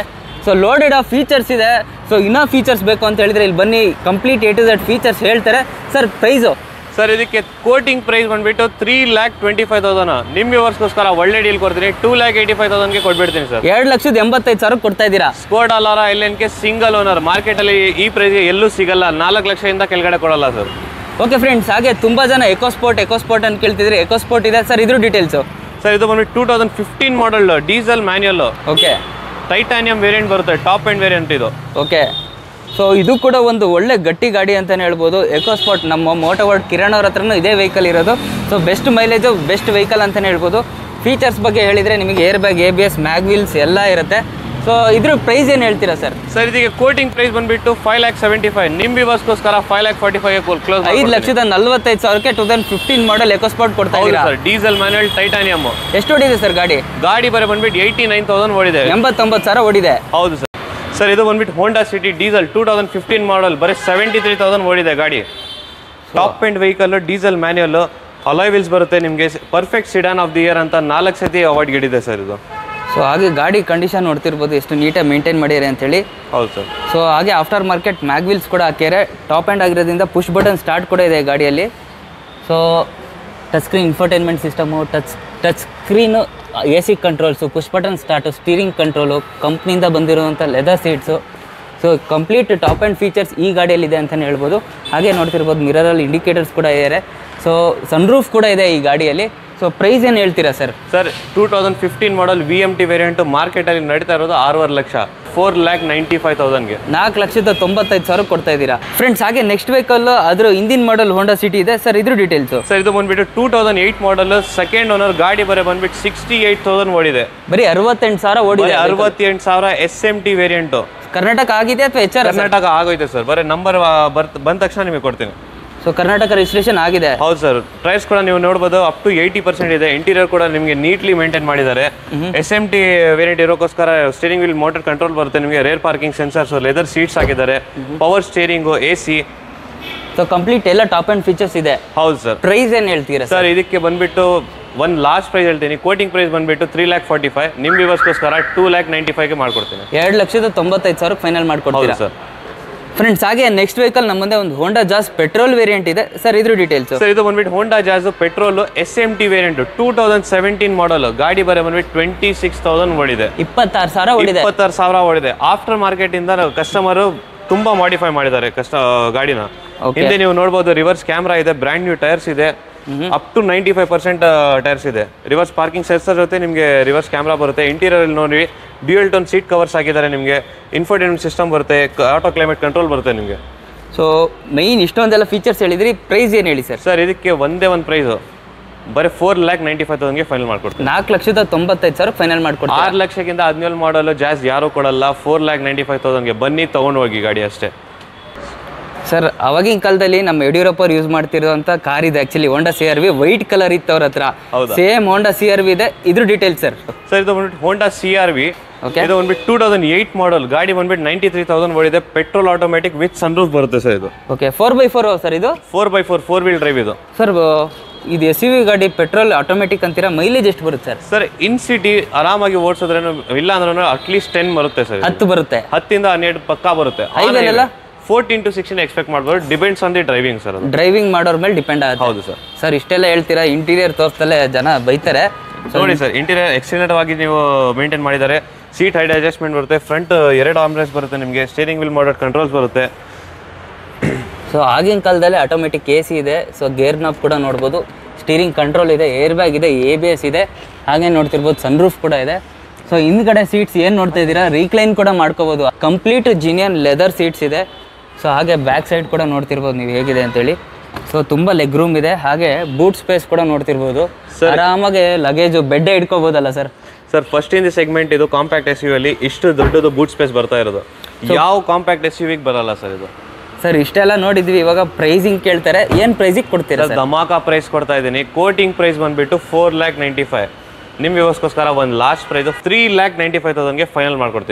ಸೊ ಲೋಡೆಡ್ ಆಫ್ ಫೀಚರ್ಸ್ ಇದೆ. ಸೊ ಇನ್ನೂ ಫೀಚರ್ಸ್ ಬೇಕು ಅಂತ ಹೇಳಿದ್ರೆ ಇಲ್ಲಿ ಬನ್ನಿ, complete A to Z features ಹೇಳ್ತಾರೆ. ಸರ್ ಪ್ರೈಸು ಸರ್ ಇದಕ್ಕೆ ಕೋಟಿಂಗ್ ಪ್ರೈಸ್ ಬಂದ್ಬಿಟ್ಟು three lakh twenty five thousand ನಿಮ್ಮ ವ್ಯೂವರ್ಸ್ಗೋಸ್ಕರ ಒಳ್ಳೆ ಡೀಲ್ ಕೊಡ್ತೀನಿ. ಟೂ ಲ್ಯಾಕ್ ಏಯ್ಟಿ ಫೈವ್ ತೌಸಂಡ್ಗೆ ಕೊಟ್ಬಿಡ್ತೀನಿ ಸರ್. ಎರಡು ಲಕ್ಷದ ಎಂಬತ್ತೈದು ಸಾವಿರ ಕೊಡ್ತಾ ಇದ್ದೀರಾ. Skoda Laura L N K single owner, ಮಾರ್ಕೆಟಲ್ಲಿ ಈ ಪ್ರೈಸ್ಗೆ ಎಲ್ಲೂ ಸಿಗಲ್ಲ, ನಾಲ್ಕು ಲಕ್ಷದಿಂದ ಕೆಳಗಡೆ ಕೊಡಲ್ಲ ಸರ್. ಓಕೆ ಫ್ರೆಂಡ್ಸ್, ಹಾಗೆ ತುಂಬ ಜನ ಎಕೋಸ್ಪೋರ್ಟ್ ಎಕೋಸ್ಪೋರ್ಟ್ ಅಂತ ಕೇಳ್ತಿದ್ರೆ ಎಕೋಸ್ಪೋರ್ಟ್ ಇದೆ ಸರ್, ಇದ್ರ ಡೀಟೇಲ್ಸು. ಸರ್ ಇದು ಬಂದ್ಬಿಟ್ಟು two thousand fifteen model diesel manual. Okay, titanium variant ಬರುತ್ತೆ, ಟಾಪ್ ಎಂಡ್ ವೇರಿಯಂಟ್ ಇದು. ಓಕೆ, ಸೊ ಇದು ಕೂಡ ಒಂದು ಒಳ್ಳೆ ಗಟ್ಟಿ ಗಾಡಿ ಅಂತಲೇ ಹೇಳ್ಬೋದು. ಎಕೋಸ್ಪೋರ್ಟ್ ನಮ್ಮ ಮೋಟೋ ವರ್ಲ್ಡ್ ಕಿರಣ್ ಅವ್ರ ಹತ್ರನೂ ಇದೇ ವೆಹಿಕಲ್ ಇರೋದು. So best mileage, best vehicle ಅಂತಲೇ ಹೇಳ್ಬೋದು. ಫೀಚರ್ಸ್ ಬಗ್ಗೆ ಹೇಳಿದರೆ ನಿಮಗೆ air bag, A B S, mag wheels ಎಲ್ಲ ಇರುತ್ತೆ. ಸೊ ಇದ್ರ ಪ್ರೈಸ್ ಏನು ಹೇಳ್ತೀರಾ ಸರ್? ಸರ್ ಇದಕ್ಕೆ ಕೋಟಿಂಗ್ ಪ್ರೈಸ್ ಬಂದ್ಬಿಟ್ಟು ಫೈವ್ ಲ್ಯಾಕ್ ಸೆವೆಂಟಿ ಫೈವ್ ನಿಮ್ಮ ವ್ಯೂವರ್ಸ್ಗೋಸ್ಕರ five lakh forty five close. ಐದು ಲಕ್ಷದ ನಲ್ವತ್ತೈದು ಸಾವಿರಕ್ಕೆ two thousand fifteen model EcoSport ಕೊಡ್ತಾ ಇದ್ದೀರಾ ಸರ್. Diesel manual titanium. ಎಷ್ಟು ಓಡಿದೆ ಸರ್ ಗಾಡಿ? ಗಾಡಿ ಬರೀ ಬಂದ್ಬಿಟ್ಟು ಏಯ್ಟಿ ನೈನ್ ತೌಸಂಡ್ ಓಡಿದೆ, ಎಂಬತ್ತೊಂಬತ್ತು ಸಾವಿರ ಓಡಿದೆ. ಹೌದು ಸರ್. ಸರ್ ಇದು ಬಂದ್ಬಿಟ್ಟು Honda City diesel two thousand fifteen model, ಬರೀ ಸೆವೆಂಟಿ ತ್ರೀ ತೌಸಂಡ್ ಓಡಿದೆ ಗಾಡಿ. Top end vehicle, diesel manual, alloy wheels ಬರುತ್ತೆ ನಿಮಗೆ. Perfect sedan of the year ಅಂತ ನಾಲ್ಕು ಸತಿ ಅವಾರ್ಡ್ ಗೆಡಿದೆ ಸರ್ ಇದು. ಸೊ ಹಾಗೆ ಗಾಡಿ ಕಂಡೀಷನ್ ನೋಡ್ತಿರ್ಬೋದು ಎಷ್ಟು ನೀಟಾಗಿ ಮೇಂಟೈನ್ ಮಾಡಿದ್ದಾರೆ ಅಂತೇಳಿ. ಹೌದು ಸರ್. ಸೊ ಹಾಗೆ ಆಫ್ಟರ್ ಮಾರ್ಕೆಟ್ ಮ್ಯಾಗ್ ವೀಲ್ಸ್ ಕೂಡ ಹಾಕ್ಯಾರೆ. ಟಾಪ್ ಆ್ಯಂಡ್ ಆಗಿರೋದ್ರಿಂದ ಪುಷ್ ಬಟನ್ ಸ್ಟಾರ್ಟ್ ಕೂಡ ಇದೆ ಗಾಡಿಯಲ್ಲಿ. So touch screen infotainment system, touch touch screen, A C controls, push button start, steering control, ಕಂಪ್ನಿಯಿಂದ ಬಂದಿರುವಂಥ leather seats. So complete top end features ಈ ಗಾಡಿಯಲ್ಲಿದೆ ಅಂತಲೇ ಹೇಳ್ಬೋದು. ಹಾಗೆ ನೋಡ್ತಿರ್ಬೋದು ಮಿರರಲ್ಲಿ ಇಂಡಿಕೇಟರ್ಸ್ ಕೂಡ ಇದ್ದಾರೆ. ಸೊ ಸನ್ರೂಫ್ ಕೂಡ ಇದೆ ಈ ಗಾಡಿಯಲ್ಲಿ. ಸೊ ಪ್ರೈಸ್ ಏನು ಹೇಳ್ತೀರಾ sir? Sir two thousand fifteen model V M T variant ಮಾರ್ಕೆಟಲ್ಲಿ ನಡೀತಾ ಇರೋದು ಆರೂವರೆ ಲಕ್ಷ, ಫೋರ್ ಲ್ಯಾಕ್ ನೈಂಟಿ ಫೈವ್ ತೌಸಂಡ್ಗೆ ನಾಲ್ಕು ಲಕ್ಷದ ತೊಂಬತ್ತೈದು ಸಾವಿರ ಕೊಡ್ತಾ ಇದ್ದೀರಾ ಫ್ರೆಂಡ್ಸ್. ಹಾಗೆ ನೆಕ್ಸ್ಟ್ ವೆಹಿಕಲ್ ಅದ್ರ ಹಿಂದಿನ ಮಾಡಲ್ ಹೋಂಡಾ ಸಿಟಿ ಇದೆ ಸರ್, ಇದ್ರ ಡೀಟೇಲ್ಸು. ಸರ್ ಇದು ಬಂದ್ಬಿಟ್ಟು two thousand eight model, second owner, ಗಾಡಿ ಬರೀ ಬಂದ್ಬಿಟ್ಟು ಸಿಕ್ಸ್ಟಿ ಏಯ್ಟ್ ತೌಸಂಡ್ ಓಡಿದೆ. ಬರೀ ಅರವತ್ತೆಂಟು ಸಾವಿರ ಓಡಿದೆ. ಅರವತ್ತೆಂಟು ಸಾವಿರ S M T variant. Karnataka ಆಗಿದೆ ಅಥವಾ ಎಚ್ ಆರ್? ಕರ್ನಾಟಕ ಆಗೋಯ್ತೆ ಸರ್, ಬರೀ ನಂಬರ್ ಬರ್ತ್ ಬಂದ ತಕ್ಷಣ ನಿಮಗೆ ಕೊಡ್ತೀನಿ. ಸೊ ಕರ್ನಾಟಕ ರಿಜಿಸ್ಟ್ರೇಷನ್ ಆಗಿದೆ. ಹೌದು ಸರ್. ಟೈರ್ಸ್ ಕೂಡ ನೀವು ನೋಡ್ಬೋದು, ಅಪ್ ಟು ಏಯ್ಟಿ ಪರ್ಸೆಂಟ್ ಇದೆ. ಇಂಟೀರಿಯರ್ ಕೂಡ ನಿಮಗೆ ನೀಟ್ಲಿ ಮೇಂಟೈನ್ ಮಾಡಿದ್ದಾರೆ. ಎಸ್ ಎಮ್ ಟಿ ವೇರಿಯಂಟ್ ಇರೋಕ್ಕೋಸ್ಕರ ಸ್ಟೀರಿಂಗ್ ವೀಲ್ ಮೋಟರ್ ಕಂಟ್ರೋಲ್ ಬರುತ್ತೆ ನಿಮಗೆ, rear parking sensors, leather seats ಹಾಕಿದ್ದಾರೆ, power steering, A C. So complete ಎಲ್ಲ ಟಾಪ್ ಆ್ಯಂಡ್ ಫೀಚರ್ಸ್ ಇದೆ. ಹೌದು ಸರ್. ಪ್ರೈಸ್ ಏನು ಹೇಳ್ತೀರಾ ಸರ್? ಇದಕ್ಕೆ ಬಂದ್ಬಿಟ್ಟು ಒಂದು ಲಾಸ್ಟ್ ಪ್ರೈಸ್ ಹೇಳ್ತೀನಿ. ಕೋಟಿಂಗ್ ಪ್ರೈಸ್ ಬಂದ್ಬಿಟ್ಟು ತ್ರೀ ಲ್ಯಾಕ್ ಫಾರ್ಟಿ ಫೈವ್ ನಿಮ್ಮ ವ್ಯೂವರ್ಸ್ಗೋಸ್ಕರ ಟೂ ಲ್ಯಾಕ್ ನೈಂಟಿ ಫೈವ್ಗೆ ಮಾಡ್ಕೊಡ್ತೀನಿ. ಎರಡು ಲಕ್ಷದ ತೊಂಬತ್ತೈದು ಸಾವಿರ ಫೈನಲ್ ಮಾಡ್ಕೊಡ್ತೀರಾ ಸರ್. ಫ್ರೆಂಡ್ಸ್ ಹಾಗೆ ನೆಕ್ಸ್ಟ್ ವೆಹಿಕಲ್ ನಮ್ಮ ಮುಂದೆ ಒಂದು ಹೋಂಡಾ ಜಾಸ್ ಪೆಟ್ರೋಲ್ ವೇರಿಯಂಟ್ ಇದೆ ಸರ್, ಇದ್ರ ಡೀಟೇಲ್ಸ್. ಸರ್ ಇದು ಬಂದ್ಬಿಟ್ಟು Honda Jazz petrol S M T variant two thousand seventeen model, ಗಾಡಿ ಬರೀ ಬಂದ್ಬಿಟ್ಟು ಟ್ವೆಂಟಿ ಸಿಕ್ಸ್ ತೌಸಂಡ್ ಓಡಿದೆ. ಇಪ್ಪತ್ತಾರು ಸಾವಿರ ಓಡಿದೆ. ಇಪ್ಪತ್ತಾರು ಸಾವಿರ ಓಡಿದೆ. ಆಫ್ಟರ್ ಮಾರ್ಕೆಟ್ ಇಂದ ಕಸ್ಟಮರ್ ತುಂಬಾ ಮಾಡಿಫೈ ಮಾಡಿದ್ದಾರೆ ಕಷ್ಟ ಗಾಡಿನ. ಹಿಂದೆ ನೀವು ನೋಡಬಹುದು ರಿವರ್ಸ್ ಕ್ಯಾಮ್ರಾ ಇದೆ, ಬ್ರ್ಯಾಂಡ್ ನ್ಯೂ ಟೈರ್ಸ್ ಇದೆ, up to ninety five percent tyres ಇದೆ. ರಿವರ್ಸ್ ಪಾರ್ಕಿಂಗ್ ಸೆನ್ಸರ್ ಜೊತೆ ನಿಮಗೆ ರಿವರ್ಸ್ ಕ್ಯಾಮ್ರಾ ಬರುತ್ತೆ. ಇಂಟೀರಿಯರ್ ನೋಡಿ ಡ್ಯೂಯಲ್ ಟೋನ್ ಸೀಟ್ ಕವರ್ಸ್ ಹಾಕಿದ್ದಾರೆ ನಿಮಗೆ. ಇನ್ಫೋಟೈನ್ಮೆಂಟ್ ಸಿಸ್ಟಮ್ ಬರುತ್ತೆ, ಆಟೋ ಕ್ಲೈಮೇಟ್ ಕಂಟ್ರೋಲ್ ಬರುತ್ತೆ ನಿಮಗೆ. ಸೊ ಮೈನ್ ಇಷ್ಟೊಂದೆಲ್ಲ ಫೀಚರ್ಸ್ ಹೇಳಿದ್ರಿ, ಪ್ರೈಸ್ ಏನು ಹೇಳಿ ಸರ್? ಸರ್ ಇದಕ್ಕೆ ಒಂದೇ ಒಂದು ಪ್ರೈಸು ಬರೀ ಫೋರ್ ಲ್ಯಾಕ್ ನೈಂಟಿ ಫೈವ್ ತೌಸಂಡ್ಗೆ ಫೈನಲ್ ಮಾಡ್ಕೊಡ್ತೀನಿ. ನಾಲ್ಕು ಲಕ್ಷದ ತೊಂಬತ್ತೈದು ಸಾವಿರ ಫೈನಲ್ ಮಾಡ್ಕೊಡ್ತೀನಿ. ಆರು ಲಕ್ಷಕ್ಕಿಂತ ಹದಿನೇಳು ಮಾಡಲ್ ಜಾಸ್ ಯಾರು ಕೊಡಲ್ಲ. ಫೋರ್ ಲ್ಯಾಕ್ ನೈಂಟಿ ಫೈವ್ ತೌಸಂಡ್ಗೆ ಬನ್ನಿ ತೊಗೊಂಡು ಹೋಗಿ ಗಾಡಿ ಅಷ್ಟೇ. ಸರ್ ಅವಾಗಿನ ಕಾಲದಲ್ಲಿ ನಮ್ಮ ಯಡಿಯೂರಪ್ಪ ಅವ್ರು ಯೂಸ್ ಮಾಡ್ತಿರೋಂಥ ಕಾರ್ ಇದೆ actually, Honda C R V, white colour ಇತ್ತು ಅವ್ರ ಹತ್ರ. Same Honda C R V ಇದೆ. ಇದ್ರ ಡೀಟೇಲ್ಸ್ ಸರ್? ಸರ್ ಇದು ಬಂದ್ಬಿಟ್ಟು ಹೋಂಡಾ ಸಿ ಆರ್ ವಿ, ಇದು ಬಂದ್ಬಿಟ್ಟು ಟೂ ತೌಸಂಡ್ ಏಯ್ಟ್ ಮಾಡಲ್, ಗಾಡಿ ಬಂದ್ಬಿಟ್ಟು ನೈಂಟಿ ತ್ರೀ ತೌಸಂಡ್ ಓಡಿದೆ. ಪೆಟ್ರೋಲ್ ಆಟೋಮೆಟಿಕ್ ವಿತ್ ಸನ್ರೂಫ್ ಬರುತ್ತೆ ಸರ್ ಇದು. Okay, four by four sir ಇದು? Four by four four wheel drive ಇದು ಸರ್. ಇದು ಎಸ್ ಯು ವಿ ಗಾಡಿ, ಪೆಟ್ರೋಲ್ ಆಟೋಮೆಟಿಕ್ ಅಂತೀರಾ, ಮೈಲೇಜ್ ಎಷ್ಟು ಬರುತ್ತೆ ಸರ್? ಸರ್ ಇನ್ ಸಿಟಿ ಆರಾಮಾಗಿ ಓಡಿಸಿದ್ರೇನು ಇಲ್ಲ ಅಂದ್ರೆ ಅಟ್ಲೀಸ್ಟ್ ಟೆನ್ ಬರುತ್ತೆ ಸರ್. ಹತ್ತು ಬರುತ್ತೆ, ಹತ್ತಿಂದ ಹನ್ನೆರಡು ಪಕ್ಕಾ ಬರುತ್ತೆ. ಹೈವೇಲೆಲ್ಲ ಫೋರ್ಟೀನ್ ಟು ಸಿಕ್ಸ್ಟೀನ್ ಎಕ್ಸ್ಪೆಕ್ಟ್ ಮಾಡ್ಬೋದು, depends on the driving sir. Driving ಮಾಡೋರ್ ಮೇಲೆ ಡಿಪೆಂಡ್ ಆಗುತ್ತೆ. ಹೌದು ಸರ್. ಸರ್ ಇಷ್ಟೆಲ್ಲ ಹೇಳ್ತೀರಾ, ಇಂಟೀರಿಯರ್ ತೋರಿಸ್ತಲೇ ಜನ ಬೈತಾರೆ ನೋಡಿ ಸರ್. ಇಂಟೀರಿಯರ್ ಎಕ್ಸಲೆಂಟ್ ಆಗಿ ನೀವು ಮೇಂಟೈನ್ ಮಾಡಿದ್ದಾರೆ. ಸೀಟ್ ಹೈಡ್ ಅಡ್ಜಸ್ಟ್ಮೆಂಟ್ ಬರುತ್ತೆ, ಫ್ರಂಟ್ ಎರಡು ಆಮ್ರೆಸ್ ಬರುತ್ತೆ ನಿಮಗೆ, ಸ್ಟೀರಿಂಗ್ ವೀಲ್ ಮೋಟರ್ ಕಂಟ್ರೋಲ್ಸ್ ಬರುತ್ತೆ. ಸೊ ಆಗಿನ ಕಾಲದಲ್ಲಿ ಆಟೋಮೆಟಿಕ್ ಎ ಸಿ ಇದೆ. ಸೊ ಗೇರ್ ನಾಬ್ ಕೂಡ ನೋಡ್ಬೋದು, ಸ್ಟೀರಿಂಗ್ ಕಂಟ್ರೋಲ್ ಇದೆ, ಏರ್ ಬ್ಯಾಗ್ ಇದೆ, ಎ ಬಿ ಎಸ್ ಇದೆ, ಹಾಗೆ ನೋಡ್ತಿರ್ಬೋದು ಸನ್ರೂಫ್ ಕೂಡ ಇದೆ. ಸೊ ಹಿಂದ್ಗಡೆ ಸೀಟ್ಸ್ ಏನು ನೋಡ್ತಾ ಇದ್ದೀರಾ, ರೀಕ್ಲೈನ್ ಕೂಡ ಮಾಡ್ಕೋಬೋದು. Complete genuine leather seats so. ಸೊ ಹಾಗೆ ಬ್ಯಾಕ್ ಸೈಡ್ ಕೂಡ ನೋಡ್ತಿರ್ಬೋದು ನೀವು ಹೇಗಿದೆ ಅಂತೇಳಿ. ಸೊ ತುಂಬ ಲೆಗ್ ರೂಮ್ ಇದೆ, ಹಾಗೆ ಬೂಟ್ ಸ್ಪೇಸ್ ಕೂಡ ನೋಡ್ತಿರ್ಬೋದು. ಆರಾಮಾಗಿ ಲಗೇಜು ಬೆಡ್ಡೆ ಇಟ್ಕೋಬೋದಲ್ಲ sir? Sir first in the segment ಇದು ಕಾಂಪ್ಯಾಕ್ಟ್ ಎಸ್ ಯು ಅಲ್ಲಿ ಇಷ್ಟು ದೊಡ್ಡದು ಬೂಟ್ ಸ್ಪೇಸ್ ಬರ್ತಾ ಇರೋದು. ಯಾವ ಕಾಂಪ್ಯಾಕ್ಟ್ ಎಸ್ ಯು ವಿಗೆ ಬರಲ್ಲ ಸರ್ ಇದು. ಸರ್ ಇಷ್ಟೆಲ್ಲ ನೋಡಿದ್ವಿ, ಇವಾಗ ಪ್ರೈಸಿಂಗ್ ಕೇಳ್ತಾರೆ, ಏನು ಪ್ರೈಸಿಗೆ ಕೊಡ್ತೀರಾ? ಧಮಾಕ ಪ್ರೈಸ್ ಕೊಡ್ತಾ ಇದ್ದೀನಿ. ಕೋಟಿಂಗ್ ಪ್ರೈಸ್ ಬಂದ್ಬಿಟ್ಟು ಫೋರ್ ಲ್ಯಾಕ್ ನೈಂಟಿ ಫೈವ್ ನಿಮ್ಮ ವ್ಯವಸ್ಗೋಸ್ಕರ ಒಂದು last price three lakh ninety five ತೌಸಂಡ್ಗೆ ಫೈನಲ್ ಮಾಡ್ಕೊಡ್ತೀನಿ.